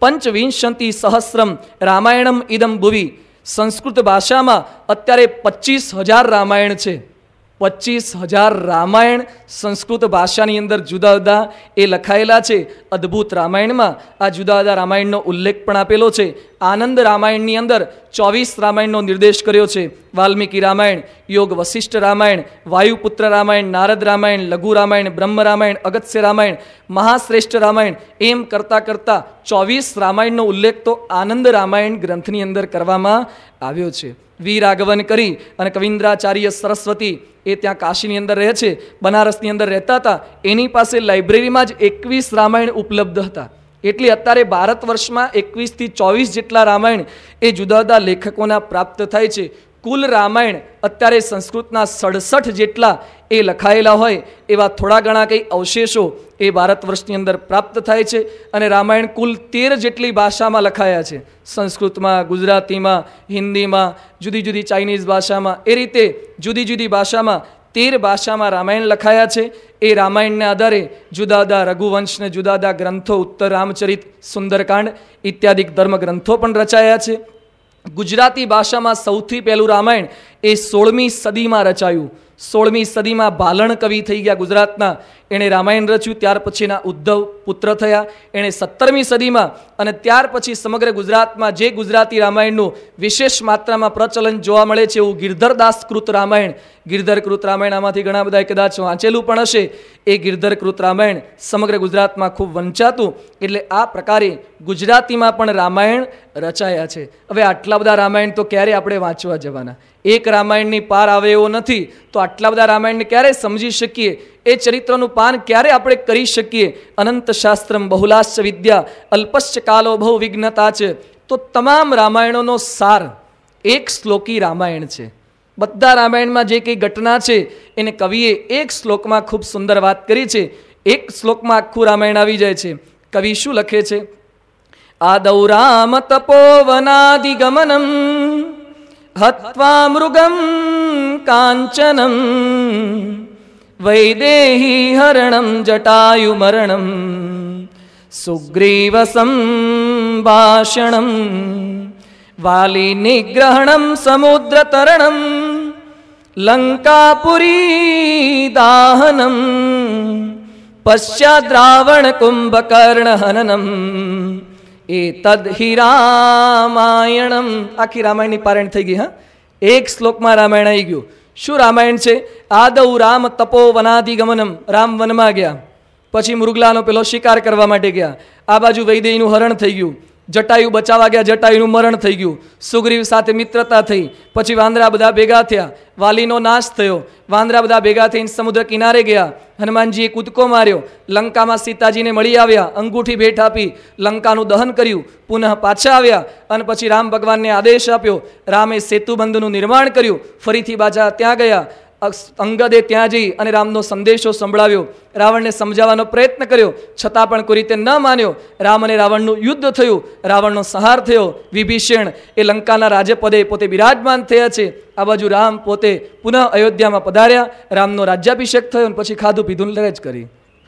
25 સહસ્રમ રામાયણમ ઇદમ ભુવિ. સંસ્કૃત ભાષામાં અત્યારે 25,000 રામાયણ છે. 25,000 રામાયણ સંસ્કૃત ભાષાની અંદર જુદા જુદા એ લખાયેલા છે. અદ્ભુત રામાયણમાં આ જુદા જુદા રામાયણનો ઉલ્લેખ પણ આપેલો છે. આનંદ રામાયણની અંદર 24 રામાયણનો નિર્દેશ કર્યો છે. વાલ્મીકી રામાયણ, યોગ વશિષ્ઠ રામાયણ, વાયુપુત્ર રામાયણ, નારદ રામાયણ, લઘુ રામાયણ, બ્રહ્મ રામાયણ, અગત્ય રામાયણ, મહાશ્રેષ્ઠ રામાયણ, એમ કરતાં કરતાં 24 રામાયણનો ઉલ્લેખ તો આનંદ રામાયણ ગ્રંથની અંદર કરવામાં આવ્યો છે. વી રાઘવન કરી અને કવિન્દ્રાચાર્ય સરસ્વતી એ ત્યાં કાશીની અંદર રહે છે, બનારસની અંદર રહેતા હતા. એની પાસે લાઇબ્રેરીમાં જ 21 રામાયણ ઉપલબ્ધ હતા. એટલે અત્યારે ભારત વર્ષમાં 21 થી 24 જેટલા રામાયણ એ જુદા જુદા લેખકોના પ્રાપ્ત થાય છે. કુલ રામાયણ અત્યારે સંસ્કૃતના 67 જેટલા એ લખાયેલા હોય એવા થોડા ઘણા કંઈ અવશેષો એ ભારત વર્ષની અંદર પ્રાપ્ત થાય છે. અને રામાયણ કુલ 13 જેટલી ભાષામાં લખાયા છે. સંસ્કૃતમાં, ગુજરાતીમાં, હિન્દીમાં, જુદી જુદી ચાઇનીઝ ભાષામાં, એ રીતે જુદી જુદી ભાષામાં 13 ભાષામાં રામાયણ લખાયા છે. એ રામાયણના આધારે જુદા જુદા રઘુવંશને જુદા જુદા ગ્રંથો, ઉત્તર રામચરિત, સુંદરકાંડ ઇત્યાદિ ધર્મ ગ્રંથો પણ રચાયા છે. ગુજરાતી ભાષામાં સૌથી પહેલું રામાયણ એ 16મી સદીમાં રચાયું. 16મી સદીમાં ભાલણ કવિ થઈ ગયા ગુજરાતના, એણે રામાયણ રચ્યું. ત્યાર પછીના ઉદ્ધવ પુત્ર થયા, એણે 17મી સદીમાં, અને ત્યાર પછી સમગ્ર ગુજરાતમાં જે ગુજરાતી રામાયણનું વિશેષ માત્રામાં પ્રચલન જોવા મળે છે એવું ગિરધરદાસકૃત રામાયણ, ગિરધરકૃત રામાયણ આમાંથી ઘણા બધાએ કદાચ વાંચેલું પણ હશે. એ ગિરધરકૃત રામાયણ સમગ્ર ગુજરાતમાં ખૂબ વંચાતું. એટલે આ પ્રકારે ગુજરાતીમાં પણ રામાયણ રચાયા છે. હવે આટલા બધા રામાયણ તો ક્યારે આપણે વાંચવા જવાના? એક રામાયણની પાર આવે એવો નથી, તો આટલા બધા રામાયણને ક્યારે સમજી શકીએ? એ ચરિત્રનું પાન ક્યારે આપણે કરી શકીએ? અનંત શાસ્ત્રમ બહુલાશ્ચ વિદ્યા અલ્પશ્ચ કાલો બહુ વિઘ્નતા છે. તો તમામ રામાયણોનો સાર એક શ્લોકી રામાયણ છે. બધા રામાયણમાં જે કંઈ ઘટના છે એને કવિએ એક શ્લોકમાં ખૂબ સુંદર વાત કરી છે. એક શ્લોકમાં આખું રામાયણ આવી જાય છે. કવિ શું લખે છે? આદૌ રામ તપોવનાદિગમનમ હત્વા મૃગમ કાંચનમ વૈદેહી હરણમ જટાયુમરણમ સુગ્રીવ સંભાષણમ વાલી નિગ્રહણમ સમુદ્રતરણમ લંકાપુરી દાહનમ પશ્ચાદ રાવણ કુંભકર્ણ હનનમ એતદ હિ રામાયણમ. આખી રામાયણની પારાયણ થઈ ગઈ. હા, એક શ્લોકમાં રામાયણ આવી ગયું. શું રામાયણ છે? આદૌ રામ તપો વનાધિગમનમ, રામ વનમાં ગયા, પછી મૃગલાનો પેલો શિકાર કરવા માટે ગયા. આ બાજુ વૈદેહીનું હરણ થઈ ગયું, જટાયુ બચાવવા ગયા, જટાયુનું મરણ થઈ ગયું, સુગ્રીવ સાથે મિત્રતા થઈ, પછી વાંદરા બધા ભેગા થયા, વાલીનો નાશ થયો, વાંદરા બધા ભેગા થઈને સમુદ્ર કિનારે ગયા, હનુમાનજીએ કૂદકો માર્યો, લંકામાં સીતાજીને મળી આવ્યા, અંગૂઠી ભેટ આપી, લંકાનું દહન કર્યું, પુનઃ પાછા આવ્યા, અને પછી રામ ભગવાનને આદેશ આપ્યો, રામે સેતુબંધનું નિર્માણ કર્યું, ફરીથી પાછા ત્યાં ગયા, અંગદે ત્યાં જઈ અને રામનો સંદેશો સંભળાવ્યો, રાવણને સમજાવવાનો પ્રયત્ન કર્યો, છતાં પણ કોઈ રીતે ન માન્યો. રામ અને રાવણનું યુદ્ધ થયું, રાવણનો સંહાર થયો. વિભીષણ એ લંકાના રાજપદે પોતે બિરાજમાન થયા છે. આ બાજુ રામ પોતે પુનઃ અયોધ્યામાં પધાર્યા, રામનો રાજ્યાભિષેક થયો, અને પછી ખાધું પીધું લહેજ કરી.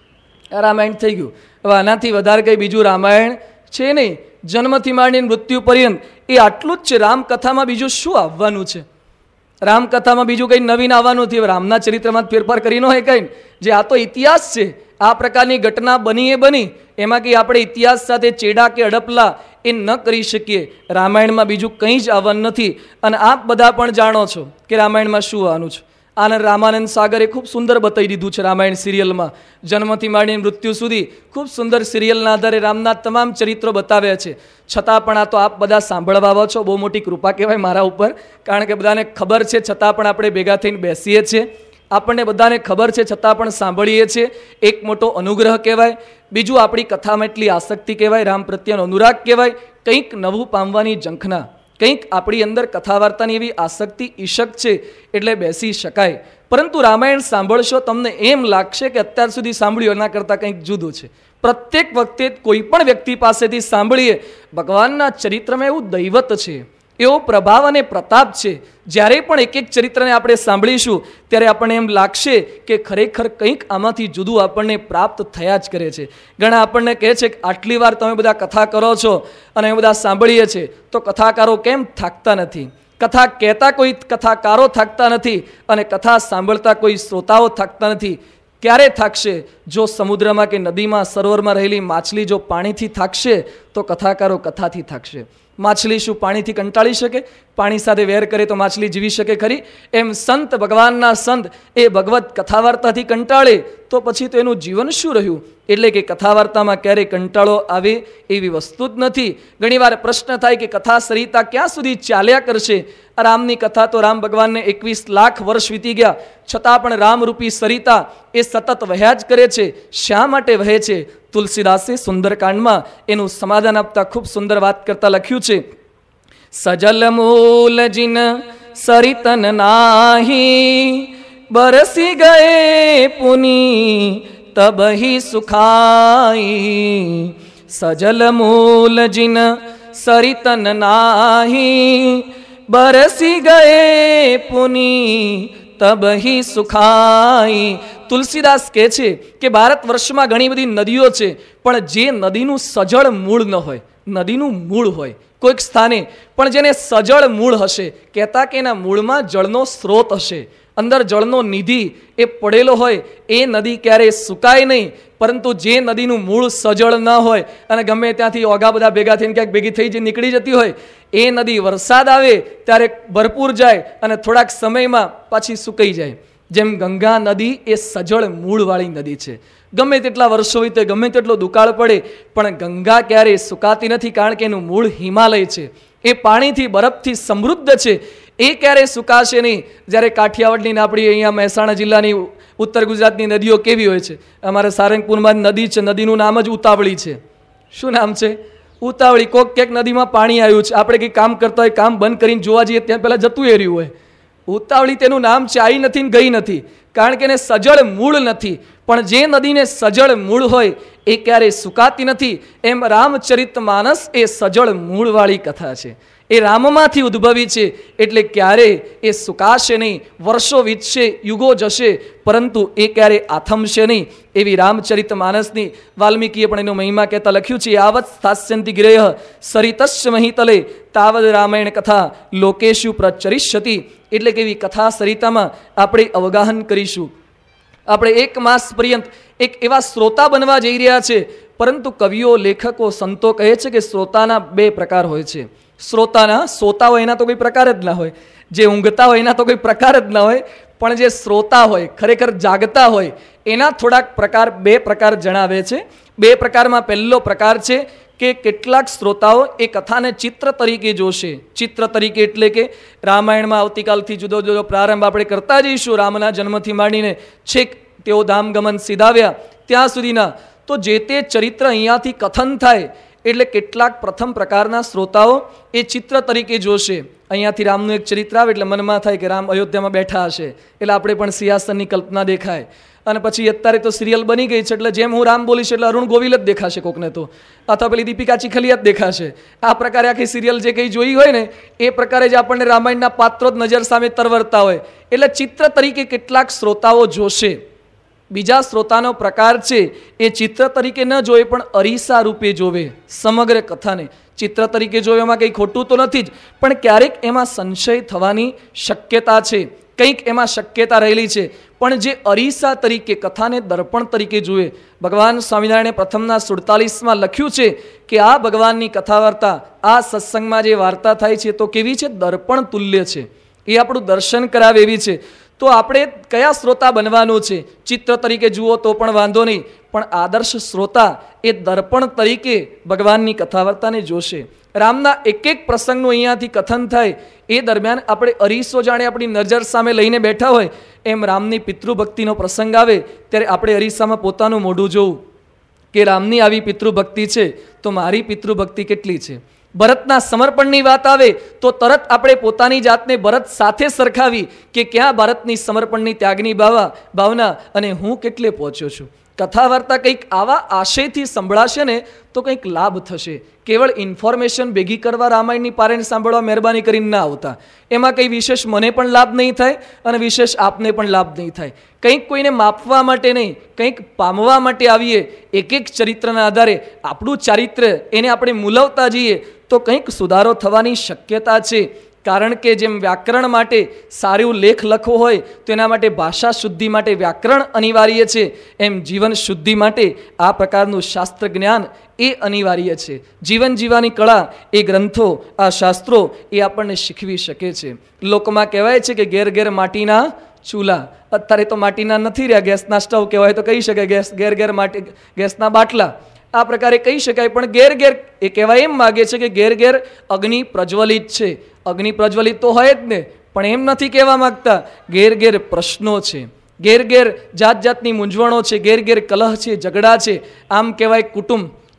આ રામાયણ થઈ ગયું. હવે આનાથી વધારે કંઈ બીજું રામાયણ છે નહીં. જન્મથી માંડીને મૃત્યુ પર્યંત એ આટલું જ છે. રામકથામાં બીજું શું આવવાનું છે? રામકથામાં બીજું કંઈ નવીન આવવાનું નથી. રામના ચરિત્રમાં ફેરફાર કરી ન હોય કંઈ. જે આ તો ઇતિહાસ છે, આ પ્રકારની ઘટના બની એ બની, એમાં કંઈ આપણે ઇતિહાસ સાથે ચેડા કે અડપલા એ ન કરી શકીએ. રામાયણમાં બીજું કંઈ જ આવવાનું નથી. અને આપ બધા પણ જાણો છો કે રામાયણમાં શું આવવાનું છે. આનંદ રામાનંદ સાગરે ખૂબ સુંદર બતાવી દીધું છે રામાયણ સિરિયલમાં. જન્મથી માંડીને મૃત્યુ સુધી ખૂબ સુંદર સિરિયલના આધારે રામના તમામ ચરિત્રો બતાવ્યા છે. છતાં પણ આ તો આપ બધા સાંભળવા આવો છો, બહુ મોટી કૃપા કહેવાય મારા ઉપર. કારણ કે બધાને ખબર છે છતાં પણ આપણે ભેગા થઈને બેસીએ છીએ. આપણને બધાને ખબર છે છતાં પણ સાંભળીએ છીએ, એક મોટો અનુગ્રહ કહેવાય. બીજું, આપણી કથામાં એટલી આસક્તિ કહેવાય, રામ પ્રત્યેનો અનુરાગ કહેવાય, કંઈક નવું પામવાની ઝંખના, કંઈક આપણી અંદર કથા વાર્તાની એવી આસક્તિ ઈશક છે, એટલે બેસી શકાય. પરંતુ રામાયણ સાંભળશો તમને એમ લાગશે કે અત્યાર સુધી સાંભળ્યું એના કરતાં કંઈક જુદું છે. પ્રત્યેક વખતે કોઈ પણ વ્યક્તિ પાસેથી સાંભળીએ, ભગવાનના ચરિત્રમાં એવું દૈવત છે, એવો પ્રભાવ અને પ્રતાપ છે. જ્યારે પણ એક એક ચરિત્રને આપણે સાંભળીશું ત્યારે આપણને એમ લાગશે કે ખરેખર કંઈક આમાંથી જુદું આપણને પ્રાપ્ત થયા જ કરે છે. ઘણા આપણને કહે છે કે આટલી વાર તમે બધા કથા કરો છો અને અમે બધા સાંભળીએ છીએ, તો કથાકારો કેમ થાકતા નથી? કથા કહેતા કોઈ કથાકારો થાકતા નથી અને કથા સાંભળતા કોઈ શ્રોતાઓ થાકતા નથી. ક્યારે થાકશે? જો સમુદ્રમાં કે નદીમાં સરોવરમાં રહેલી માછલી જો પાણીથી થાકશે તો કથાકારો કથાથી થાકશે. માછલી શું પાણીથી કંટાળી શકે? પાણી સાથે વેર કરે તો માછલી જીવી શકે ખરી? એમ સંત, ભગવાનના સંત એ ભગવત કથા વાર્તાથી કંટાળે તો પછી તો એનું જીવન શું રહ્યું? એટલે કે કથા વાર્તામાં ક્યારેય કંટાળો આવે એવી વસ્તુ જ નથી. ઘણીવાર પ્રશ્ન થાય કે કથા સરિતા ક્યાં સુધી ચાલ્યા કરશે? રામની કથા તો રામ ભગવાનને 21 લાખ વર્ષ વીતી ગયા, છતાં પણ રામરૂપી સરિતા એ સતત વહ્યા જ કરે છે. શા માટે વહે છે? તુલસીદાસે સુંદરકાંડમાં એનું સમાધાન આપતા ખૂબ સુંદર વાત કરતા લખ્યું છે. સજલ મૂલ જીન सरितन नाही, बरसी गए पुनी तब ही सुखाई। सजल मूल जिन सरितन नाही, बरसी गए पुनी तब ही સુખાઈ। તુલસીદાસ કહે છે કે ભારત વર્ષમાં ઘણી બધી નદીઓ છે, પણ જે નદીનું સજળ મૂળ ન હોય, નદીનું મૂળ હોય કોઈક સ્થાને, પણ જેને સજળ મૂળ હશે, કહેતા કે એના મૂળમાં જળનો સ્ત્રોત હશે, અંદર જળનો નિધિ એ પડેલો હોય, એ નદી ક્યારેય સુકાય નહીં। પરંતુ જે નદીનું મૂળ સજળ ન હોય અને ગમે ત્યાંથી ઓઘા બધા ભેગા થઈને ક્યાંક ભેગી થઈ નીકળી જતી હોય, એ નદી વરસાદ આવે ત્યારે ભરપૂર જાય અને થોડાક સમયમાં પાછી સુકાઈ જાય। જેમ ગંગા નદી એ સજળ મૂળવાળી નદી છે, ગમે તેટલા વર્ષો હોય તો ગમે તેટલો દુકાળ પડે પણ ગંગા ક્યારેય સુકાતી નથી, કારણ કે એનું મૂળ હિમાલય છે, એ પાણીથી બરફથી સમૃદ્ધ છે, એ ક્યારેય સુકાશે નહીં। જ્યારે કાઠિયાવાડની આપણી અહીંયા મહેસાણા જિલ્લાની ઉત્તર ગુજરાતની નદીઓ કેવી હોય છે, અમારે સારંગપુરમાં નદી છે, નદીનું નામ જ ઉતાવળી છે। શું નામ છે? ઉતાવળી। કોક ક્યાંક નદીમાં પાણી આવ્યું છે, આપણે કંઈક કામ કરતા હોય, કામ બંધ કરીને જોવા જઈએ ત્યાં પહેલાં જતું એ રહ્યું હોય, ઉતાવળી તેનું નામ છે, આવી નથી ને ગઈ નથી, કારણ કે એને સજળ મૂળ નથી। પણ જે નદીને સજળ મૂળ હોય એ ક્યારેય સુકાતી નથી। એમ રામચરિતમાનસ એ સજળ મૂળવાળી કથા છે, એ રામમાંથી ઉદ્ભવી છે, એટલે ક્યારેય એ સુકાશે નહીં, વર્ષો વીતશે, યુગો જશે, પરંતુ એ ક્યારેય આથમશે નહીં। એવી રામચરિતમાનસની વાલ્મીકીએ પણ એનો મહિમા કહેતા લખ્યું છે, યાવત સ્થાસ્યંતિ ગિરેહ સરિતસ્ય મહિતલે તાવદ રામાયણ કથા લોકેશુ પ્રચરિષ્યતિ। એટલે કે એવી કથા સરિતામાં આપણે અવગાહન કરીશું। આપણે એક માસ પર્યંત એક એવા શ્રોતા બનવા જઈ રહ્યા છે, પરંતુ કવિઓ, લેખકો, સંતો કહે છે કે શ્રોતાના બે પ્રકાર હોય છે। શ્રોતાના સોતા હોય એના તો કોઈ પ્રકાર જ ના હોય, જે ઊંઘતા હોય એના તો કોઈ પ્રકાર જ ના હોય, પણ જે શ્રોતા હોય, ખરેખર જાગતા હોય, એના થોડાક પ્રકાર, બે પ્રકાર જણાવે છે। બે પ્રકારમાં પહેલો પ્રકાર છે કે કેટલાક શ્રોતાઓ એ કથાને ચિત્ર તરીકે જોશે। ચિત્ર તરીકે એટલે કે રામાયણમાં આવતીકાલથી જુદો જુદો પ્રારંભ આપણે કરતા જઈશું, રામના જન્મથી માંડીને છેક તેઓ ધામગમન સીધાવ્યા ત્યાં સુધીના, તો જે તે ચરિત્ર અહીંયાથી કથન થાય, એટલે કેટલાક પ્રથમ પ્રકારના શ્રોતાઓ એ ચિત્ર તરીકે જોશે। અહીંયાથી રામનું એક ચરિત્ર આવે એટલે મનમાં થાય કે રામ અયોધ્યામાં બેઠા હશે, એટલે આપણે પણ સિંહાસનની કલ્પના દેખાય। અને પછી અત્યારે તો સિરિયલ બની ગઈ છે, એટલે જેમ હું રામ બોલીશ એટલે અરુણ ગોવિલ જ દેખાશે કોકને, તો અથવા પેલી દીપિકા ચીખલિયા જ દેખાશે। આ પ્રકારે આખી સિરિયલ જે કંઈ જોઈ હોય ને એ પ્રકારે જ આપણને રામાયણના પાત્રો જ નજર સામે તરવરતા હોય, એટલે ચિત્ર તરીકે કેટલાક શ્રોતાઓ જોશે। બીજા શ્રોતાનો પ્રકાર છે એ ચિત્ર તરીકે ન જોવે પણ અરીસા રૂપે જોવે સમગ્ર કથાને। ચિત્ર તરીકે જોવે એમાં કંઈ ખોટું તો નથી જ, પણ ક્યારેક એમાં સંશય થવાની શક્યતા છે, કંઈક એમાં શક્યતા રહેલી છે, પણ જે અરીસા તરીકે કથાને દર્પણ તરીકે જુએ। ભગવાન સ્વામિનારાયણે પ્રથમના 47માં લખ્યું છે કે આ ભગવાનની કથા વાર્તા, આ સત્સંગમાં જે વાર્તા થાય છે તો કેવી છે? દર્પણ તુલ્ય છે, એ આપણું દર્શન કરાવે એવી છે। તો આપણે કયા શ્રોતા બનવાનું છે? ચિત્ર તરીકે જુઓ તો પણ વાંધો નહીં, પણ આદર્શ શ્રોતા એ દર્પણ તરીકે ભગવાનની કથા વાર્તાને જોશે। રામના એક એક પ્રસંગનું અહીંયાથી કથન થાય એ દરમિયાન આપણે અરીસો જાણે આપણી નજર સામે લઈને બેઠા હોય, એમ રામની પિતૃભક્તિનો પ્રસંગ આવે ત્યારે આપણે અરીસામાં પોતાનું મોઢું જોવું કે રામની આવી પિતૃભક્તિ છે તો મારી પિતૃભક્તિ કેટલી છે। ભરતના સમર્પણની વાત આવે તો તરત આપણે પોતાની જાતને ભરત સાથે સરખાવી કે ક્યાં ભારતની સમર્પણની ત્યાગની ભાવના અને હું કેટલે પહોંચ્યો છું। કથા વાર્તા કંઈક આવા આશયથી સંભળાશે ને તો કંઈક લાભ થશે। કેવળ ઇન્ફોર્મેશન ભેગી કરવા રામાયણની પારાયણ સાંભળવા મહેરબાની કરીને ના આવતા, એમાં કંઈ વિશેષ મને પણ લાભ નહીં થાય અને વિશેષ આપને પણ લાભ નહીં થાય। કંઈક કોઈને માપવા માટે નહીં, કંઈક પામવા માટે આવીએ। એક એક ચરિત્રના આધારે આપણું ચારિત્ર એને આપણે મૂલવતા જઈએ તો કંઈક સુધારો થવાની શક્યતા છે। કારણ કે જેમ વ્યાકરણ માટે સારું લેખ લખવો હોય તો એના માટે ભાષા શુદ્ધિ માટે વ્યાકરણ અનિવાર્ય છે, એમ જીવન શુદ્ધિ માટે આ પ્રકારનું શાસ્ત્ર જ્ઞાન એ અનિવાર્ય છે। જીવન જીવવાની કળા એ ગ્રંથો, આ શાસ્ત્રો એ આપણને શીખવી શકે છે। લોકમાં કહેવાય છે કે ઘેર ઘેર માટીના ચૂલા, અત્યારે તો માટીના નથી રહ્યા, ગેસના સ્ટવ કહેવાય તો કહી શકાય, ઘેર ઘેર માટી ગેસના બાટલા, આ પ્રકારે કહી શકાય। પણ ઘેર ઘેર એ કહેવાય એમ માગે છે કે ઘેર ઘેર અગ્નિ પ્રજ્વલિત છે। અગ્નિ પ્રજ્વલિત તો હોય જ ને, પણ એમ નથી કહેવા માંગતા, ઘેર ઘેર પ્રશ્નો છે, ઘેર ઘેર જાત જાતની મૂંઝવણો છે, ઘેર ઘેર કલહ છે, ઝઘડા છે। આમ કહેવાય કુટુંબ,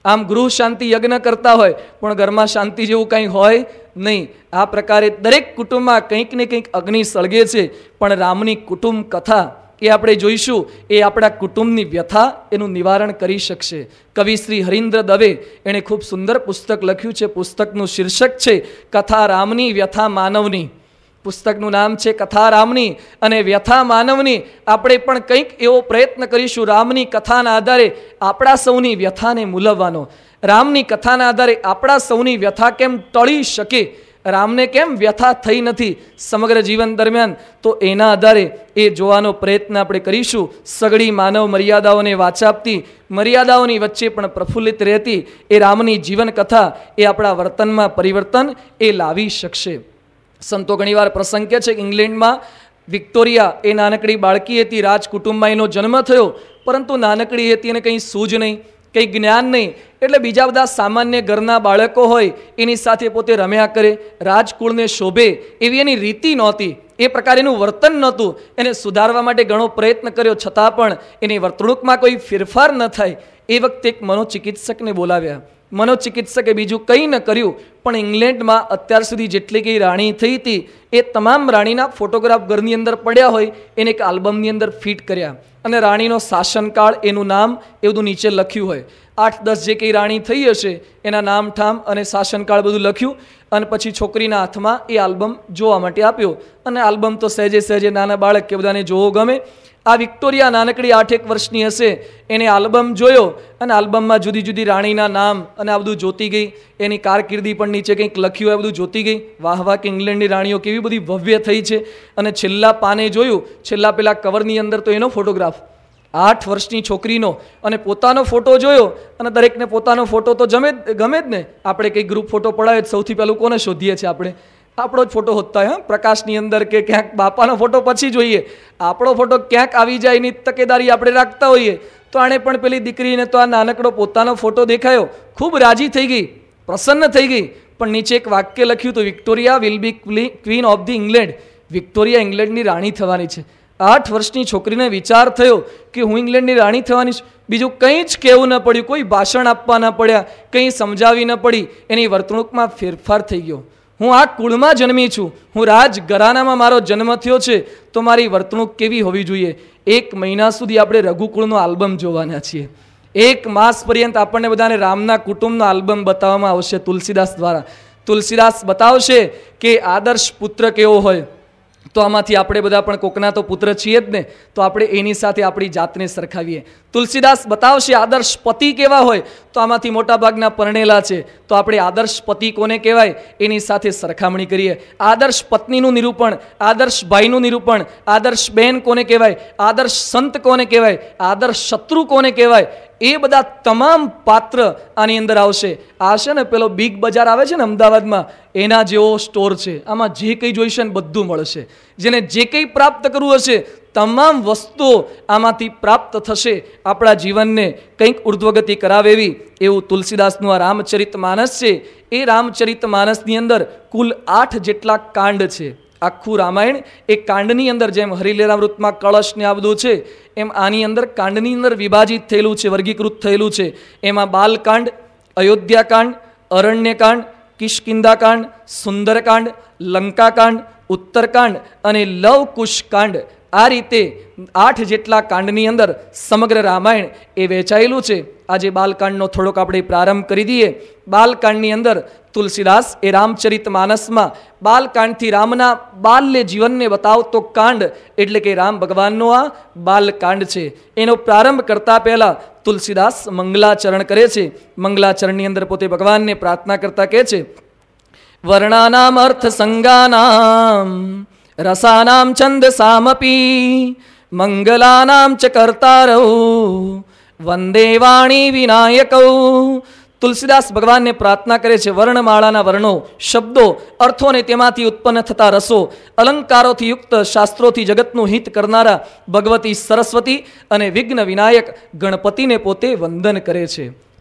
આમ ગૃહ શાંતિ યજ્ઞ કરતા હોય પણ ઘરમાં શાંતિ જેવું કંઈ હોય નહીં. આ પ્રકારે દરેક કુટુંબમાં કંઈક ને કંઈક અગ્નિ સળગે છે. પણ રામની કુટુંબ કથા એ આપણે જોઈશું, એ આપણા કુટુંબની વ્યથા એનું નિવારણ કરી શકશે. કવિ શ્રી હરીન્દ્ર દવે એણે ખૂબ સુંદર પુસ્તક લખ્યું છે. પુસ્તકનું શીર્ષક છે કથા રામની વ્યથા માનવની. પુસ્તકનું નામ છે કથા રામની અને વ્યથા માનવની. આપણે પણ કંઈક એવો પ્રયત્ન કરીશું રામની કથાના આધારે આપણા સૌની વ્યથાને મૂલવવાનો. રામની કથાના આધારે આપણા સૌની વ્યથા કેમ ટળી શકે, રામને કેમ વ્યથા થઈ નથી સમગ્ર જીવન દરમિયાન, તો એના આધારે એ જોવાનો પ્રયત્ન આપણે કરીશું. સગળી માનવ મર્યાદાઓને વાચા આપતી, મર્યાદાઓની વચ્ચે પણ પ્રફુલ્લિત રહેતી એ રામની જીવન કથા એ આપણા વર્તનમાં પરિવર્તન એ લાવી શકશે. સંતો ઘણીવાર પ્રસંગ કહે છે કે ઇંગ્લેન્ડમાં વિક્ટોરિયા એ નાનકડી બાળકી હતી, રાજકુટુંબમાં એનો જન્મ થયો, પરંતુ નાનકડી હતી અને કંઈ સૂઝ નહીં, કંઈ જ્ઞાન નહીં, એટલે બીજા બધા સામાન્ય ઘરના બાળકો હોય એની સાથે પોતે રમ્યા કરે. રાજકુળને શોભે એવી એની રીતિ નહોતી, એ પ્રકારેનું વર્તન નહોતું. એને સુધારવા માટે ઘણો પ્રયત્ન કર્યો, છતાં પણ એની વર્તણૂકમાં કોઈ ફેરફાર ન થાય. એ વખતે એક મનોચિકિત્સકને બોલાવ્યા. મનોચિકિત્સકે બીજું કંઈ ન કર્યું, પણ ઇંગ્લેન્ડમાં અત્યાર સુધી જેટલી કંઈ રાણી થઈ હતી એ તમામ રાણીના ફોટોગ્રાફ ઘરની અંદર પડ્યા હોય એને એક આલ્બમની અંદર ફિટ કર્યા અને રાણીનો શાસનકાળ, એનું નામ એ બધું નીચે લખ્યું હોય. 8-10 જે કંઈ રાણી થઈ હશે એના નામ ઠામ અને શાસનકાળ બધું લખ્યું અને પછી છોકરીના હાથમાં એ આલ્બમ જોવા માટે આપ્યો. અને આલ્બમ તો સહેજે સહેજે નાના બાળક કે બધાને જોવો ગમે. આ વિક્ટોરિયા નાનકડી 8-1 વર્ષની હશે, એને આલ્બમ જોયો અને આલ્બમમાં જુદી જુદી રાણીના નામ અને આ બધું જોતી ગઈ. એની કારકિર્દી પણ નીચે કંઈક લખ્યું હોય, બધું જોતી ગઈ. વાહ વાહ કે ઇંગ્લેન્ડની રાણીઓ કેવી બધી ભવ્ય થઈ છે. અને છેલ્લા પાને જોયું, છેલ્લા પેલા કવરની અંદર તો એનો ફોટોગ્રાફ 8 વર્ષની છોકરીનો અને પોતાનો ફોટો જોયો. અને દરેકને પોતાનો ફોટો તો ગમે જ ને. આપણે કંઈ ગ્રુપ ફોટો પડાવે સૌથી પહેલું કોને શોધીએ છીએ આપણે? આપણો જ ફોટો હોતા હોય. પ્રકાશની અંદર કે ક્યાંક બાપાનો ફોટો પછી જોઈએ. આપણો ફોટો ક્યાંક આવી જાય એની તકેદારી આપણે રાખતા હોઈએ. તો આણે પણ પેલી દીકરીને તો આ નાનકડો પોતાનો ફોટો દેખાયો, ખૂબ રાજી થઈ ગઈ, પ્રસન્ન થઈ ગઈ. પણ નીચે એક વાક્ય લખ્યું હતું, Victoria will be queen of the England. Victoria ઇંગ્લેન્ડની રાણી થવાની છે. 8 વર્ષની છોકરીને વિચાર થયો કે હું ઇંગ્લેન્ડની રાણી થવાની છું. બીજું કંઈ જ કહેવું ન પડ્યું, કોઈ ભાષણ આપવા ન પડ્યા, કંઈ સમજાવી ન પડી. એની વર્તણૂકમાં ફેરફાર થઈ ગયો. હું આ કુળમાં જન્મી છું, હું રાજઘરાનામાં મારો જન્મ થયો છે, તો મારી વર્તણૂક કેવી હોવી જોઈએ. 1 મહિના સુધી આપણે રઘુકુળનો આલ્બમ જોવાના છીએ. 1 માસ પર્યંત આપણને બધાને રામના કુટુંબનો આલ્બમ બતાવવામાં આવશે તુલસીદાસ દ્વારા. તુલસીદાસ બતાવશે કે આદર્શ પુત્ર કેવો હોય. તો આમાંથી આપણે બધા પણ કોકના તો પુત્ર છીએ જ ને, તો આપણે એની સાથે આપણી જાતને સરખાવીએ. તુલસીદાસ બતાવશે આદર્શ પતિ કેવા હોય, તો આમાંથી મોટા ભાગના પરણેલા છે, તો આપણે આદર્શ પતિ કોને કહેવાય એની સાથે સરખામણી કરીએ. આદર્શ પત્નીનું નિરૂપણ, આદર્શ ભાઈનું નિરૂપણ, આદર્શ બહેન કોને કહેવાય, આદર્શ સંત કોને કહેવાય, આદર્શ શત્રુ કોને કહેવાય, એ બધા તમામ પાત્ર આની અંદર આવશે. આ છે ને પેલો બિગ બજાર આવે છે ને અમદાવાદમાં, એના જેવો સ્ટોર છે. આમાં જે કંઈ જોઈશે ને બધું મળશે. જેને જે કંઈ પ્રાપ્ત કરવું હશે તમામ વસ્તુઓ આમાંથી પ્રાપ્ત થશે. આપણા જીવનને કંઈક ઉર્ધ્વગતિ કરાવે એવી એવું તુલસીદાસનું આ રામચરિત માનસ છે. એ રામચરિત માનસની અંદર કુલ 8 જેટલા કાંડ છે. આખું રામાયણ એ કાંડની અંદર, જેમ હરિલીલામૃતમાં કળશ ને આ બધું છે, એમ આની અંદર કાંડની અંદર વિભાજિત થયેલું છે, વર્ગીકૃત થયેલું છે. એમાં બાલકાંડ, અયોધ્યાકાંડ, અરણ્યકાંડ, કિષ્કિંધાકાંડ, સુંદરકાંડ, લંકાકાંડ, ઉત્તરકાંડ અને લવકુશકાંડ, આ રીતે 8 જેટલા કાંડની અંદર સમગ્ર રામાયણ એ વહેંચાયેલું છે. આજે બાલકાંડનો થોડોક આપણે પ્રારંભ કરી દઈએ. બાલકાંડની અંદર તુલસીદાસ એ રામચરિત માનસમાં બાલકાંડથી રામના બાલ્ય જીવનને બતાવતો કાંડ એટલે કે રામ ભગવાનનો આ બાલકાંડ છે. એનો પ્રારંભ કરતા પહેલા તુલસીદાસ મંગલાચરણ કરે છે. મંગલાચરણની અંદર પોતે ભગવાનને પ્રાર્થના કરતા કહે છે, વર્ણાનામ અર્થ સંગાનામ રસાનામ છંદસામપી મંગલાનામ ચ કર્તારૌ વંદે વાણી વિનાયકૌ. તુલસીદાસ ભગવાનને પ્રાર્થના કરે છે, વર્ણમાળાના વર્ણો, શબ્દો, અર્થોને તેમાંથી ઉત્પન્ન થતા રસો, અલંકારોથી યુક્ત શાસ્ત્રોથી જગતનું હિત કરનારા ભગવતી સરસ્વતી અને વિઘ્ન વિનાયક ગણપતિને પોતે વંદન કરે છે.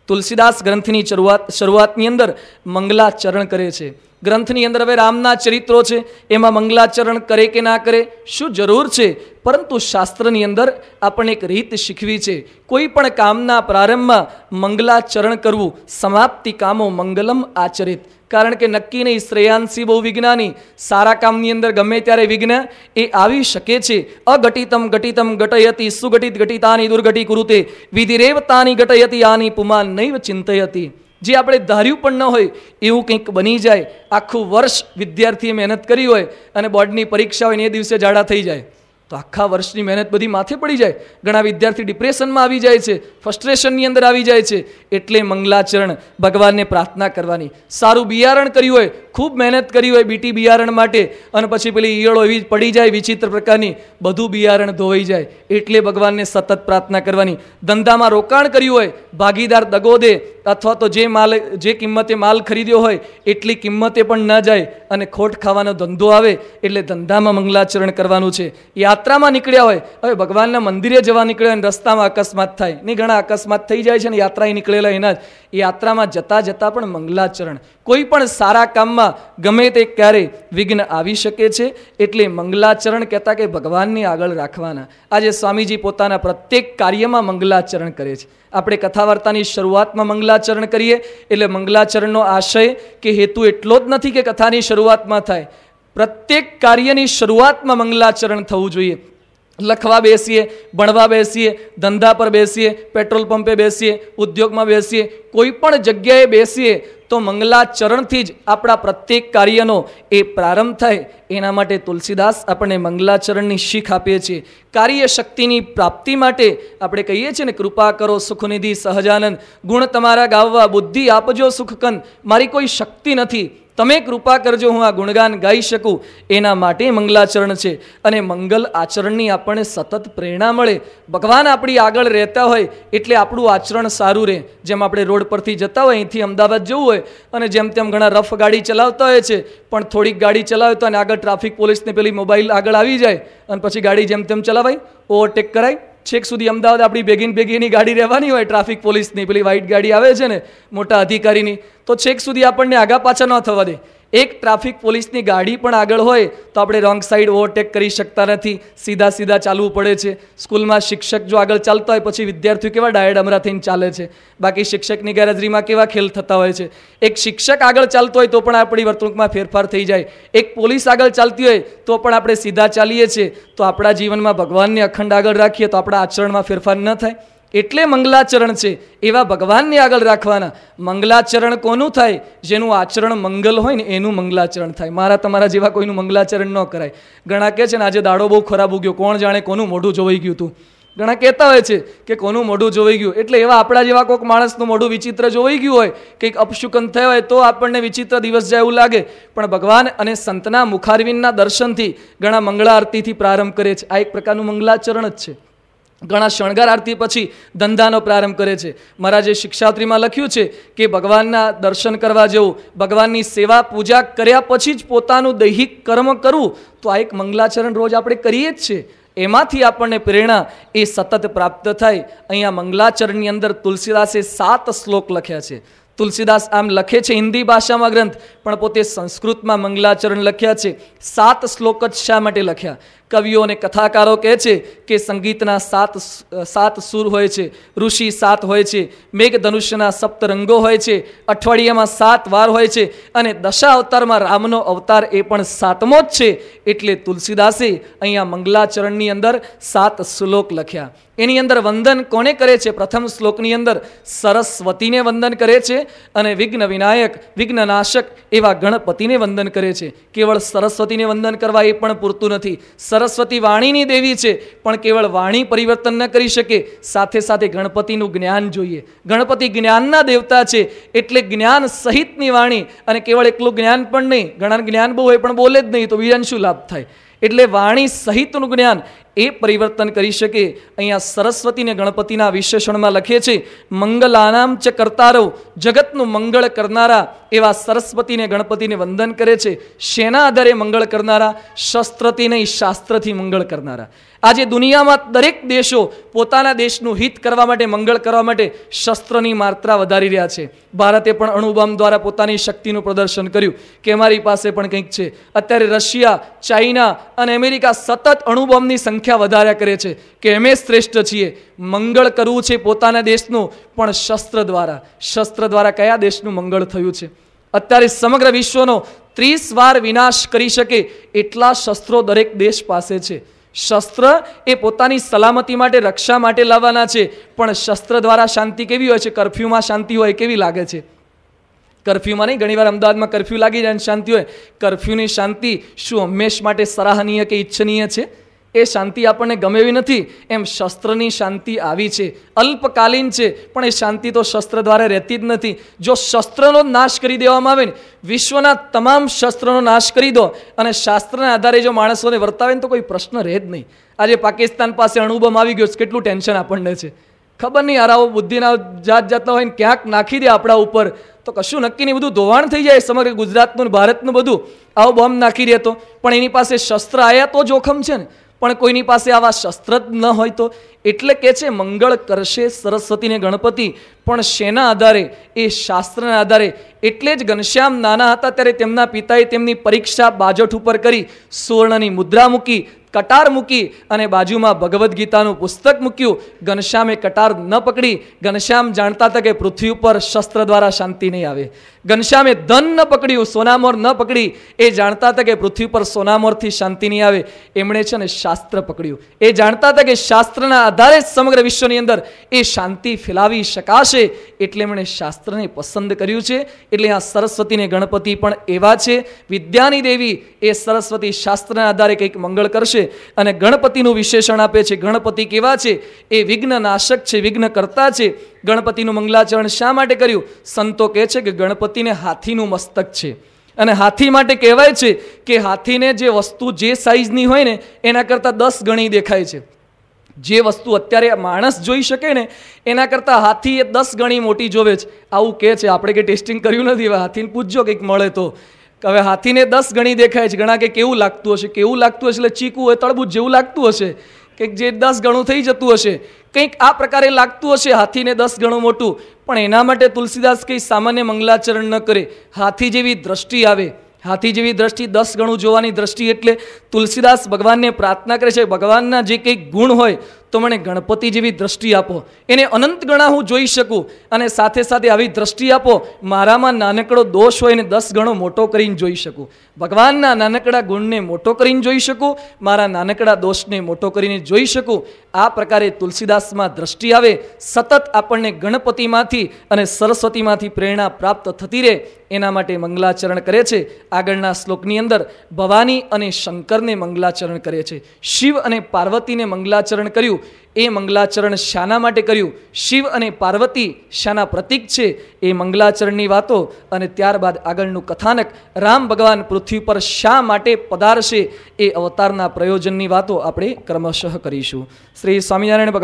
તુલસીદાસ ગ્રંથની શરૂઆતની અંદર મંગલાચરણ કરે છે. ગ્રંથની અંદર હવે રામના ચરિત્રો છે, એમાં મંગલાચરણ કરે કે ના કરે શું જરૂર છે, પરંતુ શાસ્ત્રની અંદર આપણને એક રીત શીખવી છે. કોઈ પણ કામના પ્રારંભમાં મંગલાચરણ કરવું. સમાપ્તિ કામો મંગલમ આચરિત. કારણ કે નક્કી નહીં, શ્રેયાંસી બહુ વિજ્ઞાની, સારા કામની અંદર ગમે ત્યારે વિઘ્ન એ આવી શકે છે. અઘટિતમ ઘટિતમ ઘટયતી સુઘટિત ઘટિતાની દુર્ઘટી કુરુતે વિધિરેવતાની ઘટયતી આની પુમાન નૈવ ચિંતયતી. જે આપણે ધાર્યું પણ ન હોય એવું કંઈક બની જાય. આખું વર્ષ વિદ્યાર્થીએ મહેનત કરી હોય અને બોર્ડની પરીક્ષા હોય ને એ દિવસે ઝાડા થઈ જાય તો આખા વર્ષની મહેનત બધી માથે પડી જાય. ઘણા વિદ્યાર્થી ડિપ્રેશનમાં આવી જાય છે, ફ્રસ્ટ્રેશનની અંદર આવી જાય છે. એટલે મંગલાચરણ, ભગવાનને પ્રાર્થના કરવાની. સારું બિયારણ કર્યું હોય, ખૂબ મહેનત કરી હોય બીટી બિયારણ માટે, અને પછી પેલી ઈયળો એવી પડી જાય વિચિત્ર પ્રકારની, બધું બિયારણ ધોવાઈ જાય. એટલે ભગવાનને સતત પ્રાર્થના કરવાની. ધંધામાં રોકાણ કર્યું હોય, ભાગીદાર દગો દે, અથવા તો જે કિંમતે માલ ખરીદ્યો હોય એટલી કિંમતે પણ ન જાય અને ખોટ ખાવાનો ધંધો આવે, એટલે ધંધામાં મંગલાચરણ કરવાનું છે. યાત્રામાં નીકળ્યા હોય, હવે ભગવાનના મંદિરે જવા નીકળ્યા અને રસ્તામાં અકસ્માત થાય, નહીં ઘણા અકસ્માત થઈ જાય છે ને યાત્રાએ નીકળેલા એના જ. યાત્રામાં જતાં જતાં પણ મંગલાચરણ. કોઈ પણ સારા કામમાં ગમે તે ક્યારે વિઘ્ન આવી શકે છે, એટલે મંગલાચરણ કહેતા કે ભગવાનને આગળ રાખવાના. આજે સ્વામીજી પોતાના પ્રત્યેક કાર્યમાં મંગલાચરણ કરે છે. આપણે કથા વાર્તાની શરૂઆતમાં મંગલાચરણ કરીએ એટલે મંગલાચરણનો આશય કે હેતુ એટલો જ નથી કે કથાની શરૂઆતમાં થાય. પ્રત્યેક કાર્યની શરૂઆતમાં મંગલાચરણ થવું જોઈએ. લખવા બેસીએ, ભણવા બેસીએ, ધંધા પર બેસીએ, પેટ્રોલ પંપે બેસીએ, ઉદ્યોગમાં બેસીએ, કોઈ પણ જગ્યાએ બેસીએ તો મંગલાચરણથી જ આપણા પ્રત્યેક કાર્યનો એ પ્રારંભ થાય. એના માટે તુલસીદાસ આપણને મંગલાચરણની શીખ આપીએ છીએ. કાર્ય શક્તિની પ્રાપ્તિ માટે આપણે કહીએ છીએ ને, કૃપા કરો સુખનિધિ સહજાનંદ, ગુણ તમારા ગાવવા બુદ્ધિ આપજો સુખકંદ. મારી કોઈ શક્તિ નથી, તમે કૃપા કરજો હું આ ગુણગાન ગાઈ શકું. એના માટે મંગલાચરણ છે. અને મંગલ આચરણની આપણને સતત પ્રેરણા મળે. ભગવાન આપણી આગળ રહેતા હોય એટલે આપણું આચરણ સારું રહે. જેમ આપણે રોડ પરથી જતા હોય, અહીંથી અમદાવાદ જવું હોય અને જેમ તેમ ઘણા રફ ગાડી ચલાવતા હોય છે, પણ થોડીક ગાડી ચલાવે તો અને આગળ ટ્રાફિક પોલીસને પેલી મોબાઈલ આગળ આવી જાય અને પછી ગાડી જેમ તેમ ચલાવાય, ઓવરટેક કરાય. છેક સુધી અમદાવાદ આપણી ભેગીની ગાડી રહેવાની હોય, ટ્રાફિક પોલીસની પેલી વ્હાઇટ ગાડી આવે છે ને મોટા અધિકારીની, તો છેક સુધી આપણને આગા પાછા ન થવા દે. એક ટ્રાફિક પોલીસની ગાડી પણ આગળ હોય તો આપણે રોંગ સાઈડ ઓવરટેક કરી શકતા નથી, સીધા ચાલવું પડે છે. સ્કૂલમાં શિક્ષક જો આગળ ચાલતા હોય પછી વિદ્યાર્થીઓ કેવા ડાયડ અમરા થઈને ચાલે છે, બાકી શિક્ષકની ગેરહાજરીમાં કેવા ખેલ થતા હોય છે. એક શિક્ષક આગળ ચાલતો હોય તો પણ આપણી વર્તણૂકમાં ફેરફાર થઈ જાય. એક પોલીસ આગળ ચાલતી હોય તો પણ આપણે સીધા ચાલીએ છીએ. તો આપણા જીવનમાં ભગવાનને અખંડ આગળ રાખીએ તો આપણા આચરણમાં ફેરફાર ન થાય. એટલે મંગલાચરણ છે, એવા ભગવાનને આગળ રાખવાના. મંગલાચરણ કોનું થાય? જેનું આચરણ મંગલ હોય ને એનું મંગલાચરણ થાય. મારા તમારા જેવા કોઈનું મંગલાચરણ ન કરાય. ઘણા કહે છે ને આજે દાડો બહુ ખરાબ ઉગ્યો, કોણ જાણે કોનું મોઢું જોવાઈ ગયું હતું. ઘણા કહેતા હોય છે કે કોનું મોઢું જોવાઈ ગયું, એટલે એવા આપણા જેવા કોઈક માણસનું મોઢું વિચિત્ર જોવાઈ ગયું હોય, કંઈક અપશુકન થયો હોય તો આપણને વિચિત્ર દિવસ જાય એવું લાગે. પણ ભગવાન અને સંતના મુખારવિંદના દર્શનથી ઘણા મંગળા આરતીથી પ્રારંભ કરે છે. આ એક પ્રકારનું મંગલાચરણ જ છે. ઘણા શણગાર આરતી પછી ધંધાનો પ્રારંભ કરે છે. મહારાજે શિક્ષાત્રીમાં લખ્યું છે કે ભગવાનના દર્શન કરવા જવું, ભગવાનની સેવા પૂજા કર્યા પછી જ પોતાનું દૈહિક કર્મ કરવું, તો આ એક મંગલાચરણ રોજ આપણે કરીએ જ છીએ. એમાંથી આપણને પ્રેરણા એ સતત પ્રાપ્ત થાય. અહીંયા મંગલાચરણની અંદર તુલસીદાસે 7 શ્લોક લખ્યા છે. તુલસીદાસ આમ લખે છે હિન્દી ભાષામાં ગ્રંથ, પણ પોતે સંસ્કૃતમાં મંગલાચરણ લખ્યા છે. 7 શ્લોક જ શા માટે લખ્યા? કવિઓ અને કથાકારો કહે છે કે સંગીતના 7 સૂર હોય છે, ઋષિ 7 હોય છે, મેઘધનુષ્યના 7 રંગો હોય છે, અઠવાડિયામાં 7 વાર હોય છે, અને દશા અવતારમાં રામનો અવતાર એ પણ 7મો જ છે. એટલે તુલસીદાસે અહીંયા મંગલાચરણની અંદર 7 શ્લોક લખ્યા. એની અંદર વંદન કોને કરે છે? પ્રથમ શ્લોકની અંદર સરસ્વતીને વંદન કરે છે અને વિઘ્ન વિનાયક, વિઘ્નનાશક એવા ગણપતિને વંદન કરે છે. કેવળ સરસ્વતીને વંદન કરવા એ પણ પૂરતું નથી. સરસ્વતી વાણીની દેવી છે, પણ કેવળ વાણી પરિવર્તન ન કરી શકે, સાથે સાથે ગણપતિનું જ્ઞાન જોઈએ. ગણપતિ જ્ઞાનના દેવતા છે, એટલે જ્ઞાન સહિતની વાણી. અને કેવળ એકલું જ્ઞાન પણ નહીં, ઘણા જ્ઞાન બહુ હોય પણ બોલે જ નહીં, તો બીજાને શું લાભ થાય? એટલે વાણી સહિતનું જ્ઞાન એ પરિવર્તન કરી શકે. અહીંયા સરસ્વતીને ગણપતિના વિશેષણમાં લખે છે, મંગલાનામ ચ કર્તારો, જગતનું મંગળ કરનારા એવા સરસ્વતીને ગણપતિને વંદન કરે છે. શેના આધારે મંગળ કરનારા? શસ્ત્રથી નહીં, શાસ્ત્રથી મંગળ કરનારા. આજે દુનિયામાં દરેક દેશો પોતાના દેશનું હિત કરવા માટે, મંગળ કરવા માટે શસ્ત્રની માત્રા વધારી રહ્યા છે. ભારતે પણ અણુબોમ્બ દ્વારા પોતાની શક્તિનું પ્રદર્શન કર્યું કે અમારી પાસે પણ કંઈક છે. અત્યારે રશિયા, ચાઇના અને અમેરિકા સતત અણુબોમ્બની સંખ્યા વધાર્યા કરે છે કે અમે શ્રેષ્ઠ છીએ. મંગળ કરવું છે પોતાના દેશનું, પણ શસ્ત્ર દ્વારા. શસ્ત્ર દ્વારા કયા દેશનું મંગળ થયું છે? અત્યારે સમગ્ર વિશ્વનો 30 વાર વિનાશ કરી શકે એટલા શસ્ત્રો દરેક દેશ પાસે છે. શસ્ત્ર એ પોતાની સલામતી માટે, રક્ષા માટે લાવવાના છે, પણ શસ્ત્ર દ્વારા શાંતિ કેવી હોય છે? કર્ફ્યુમાં શાંતિ હોય કેવી લાગે છે? કર્ફ્યુમાં નહીં, ઘણીવાર અમદાવાદમાં કર્ફ્યુ લાગી જાય અને શાંતિ હોય. કર્ફ્યુની શાંતિ શું હંમેશ માટે સરાહનીય કે ઈચ્છનીય છે? એ શાંતિ આપણને ગમે એવી નથી. એમ શસ્ત્રની શાંતિ આવી છે, અલ્પકાલીન છે, પણ એ શાંતિ તો શસ્ત્ર દ્વારા રહેતી જ નથી. જો શસ્ત્રનો નાશ કરી દેવામાં આવે ને, વિશ્વના તમામ શસ્ત્રનો નાશ કરી દો અને શાસ્ત્રના આધારે જો માણસોને વર્તાવે ને, તો કોઈ પ્રશ્ન રહે જ નહીં. આજે પાકિસ્તાન પાસે અણુબોમ્બ આવી ગયો, કેટલું ટેન્શન આપણને છે ખબર નહીં. આરાઓ બુદ્ધિના જાત જાતના હોય ને ક્યાંક નાખી દે આપણા ઉપર તો કશું નક્કી નહીં, બધું ધોવાણ થઈ જાય. સમગ્ર ગુજરાતનું, ભારતનું બધું આવો બોમ્બ નાખી દે તો. પણ એની પાસે શસ્ત્ર આવ્યા તો જોખમ છે ને, પણ કોઈની પાસે આવા શસ્ત્ર જ ન હોય તો. એટલે કે છે મંગળ કરશે સરસ્વતીને ગણપતિ, પણ શેના આધારે? એ શાસ્ત્રના આધારે. એટલે જ ઘનશ્યામ નાના હતા ત્યારે તેમના પિતાએ તેમની પરીક્ષા બાજોઠ ઉપર કરી, સુવર્ણની મુદ્રા મૂકી, કટાર મૂકી અને બાજુમાં ભગવદ્ ગીતાનું પુસ્તક મૂક્યું. ઘનશ્યામે કટાર ન પકડી. ઘનશ્યામ જાણતા હતા કે પૃથ્વી ઉપર શસ્ત્ર દ્વારા શાંતિ નહીં આવે. ઘનશ્યામે ધન ન પકડ્યું, સોનામોર ન પકડી. એ જાણતા હતા કે પૃથ્વી પર સોનામોરથી શાંતિ નહીં આવે. એમણે છે ને શાસ્ત્ર પકડ્યું. એ જાણતા હતા કે શાસ્ત્રના આધારે સમગ્ર વિશ્વની અંદર એ શાંતિ ફેલાવી શકાશે, એટલે એમણે શાસ્ત્રને પસંદ કર્યું છે. એટલે આ સરસ્વતીને ગણપતિ પણ એવા છે. વિદ્યાની દેવી એ સરસ્વતી શાસ્ત્રના આધારે કંઈક મંગળ કરશે. અને ગણપતિનું વિશેષણ આપે છે. ગણપતિ કેવા છે? એ વિઘ્ન નાશક છે, વિઘ્ન કરતા છે. ગણપતિનું મંગલાચરણ શા માટે કર્યું? સંતો કહે છે કે ગણપતિને હાથીનું મસ્તક છે, અને હાથી માટે કહેવાય છે કે હાથીને જે વસ્તુ જે સાઈઝની હોય ને એના કરતાં 10 ગણી દેખાય છે. જે વસ્તુ અત્યારે માણસ જોઈ શકે ને એના કરતાં હાથી એ 10 ગણી મોટી જોવે છે. આવું કહે છે. આપણે કંઈ ટેસ્ટિંગ કર્યું નથી. હવે હાથીને પૂછજો કંઈક મળે તો. હવે હાથીને 10 ગણી દેખાય છે. ઘણા કે કેવું લાગતું હશે? કેવું લાગતું હશે એટલે ચીકુ હોય, તળબૂચ જેવું લાગતું હશે, કંઈક જે 10 ગણું થઈ જતું હશે, કંઈક આ પ્રકારે લાગતું હશે હાથીને 10 ગણું મોટું. પણ એના માટે તુલસીદાસ કંઈ સામાન્ય મંગલાચરણ ન કરે. હાથી જેવી દ્રષ્ટિ આવે. હાથી જેવી દ્રષ્ટિ 10 ગણું જોવાની દ્રષ્ટિ. એટલે તુલસીદાસ ભગવાનને પ્રાર્થના કરે છે, ભગવાનના જે કંઈક ગુણ હોય તો મને ગણપતિ જેવી દ્રષ્ટિ આપો, એને અનંત ગણા હું જોઈ શકું. અને સાથે સાથે આવી દ્રષ્ટિ આપો, મારામાં નાનકડો દોષ હોય એને 10 ગણો મોટો કરીને જોઈ શકું. ભગવાનના નાનકડા ગુણને મોટો કરીને જોઈ શકું, મારા નાનકડા દોષને મોટો કરીને જોઈ શકું. આ પ્રકારે તુલસીદાસમાં દ્રષ્ટિ આવે. સતત આપણને ગણપતિમાંથી અને સરસ્વતીમાંથી પ્રેરણા પ્રાપ્ત થતી રહે એના માટે મંગલાચરણ કરે છે. આગળના શ્લોકની અંદર ભવાની અને શંકરને મંગલાચરણ કરે છે. શિવ અને પાર્વતીને મંગલાચરણ કર્યું. એ મંગલાચરણ શાના માટે કર્યું? શિવ અને પાર્વતી શાના પ્રતીક છે? એ મંગલાચરણની વાતો અને ત્યારબાદ આગળનું કથાનક, રામ ભગવાન પૃથ્વી પર શા માટે પધારશે એ અવતારના પ્રયોજનની વાતો આપણે ક્રમશઃ કરીશું. શ્રી સ્વામિનારાયણ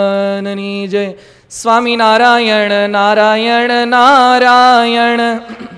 ભગવાનની જય. સ્વામિનારાયણ નારાયણ નારાયણ.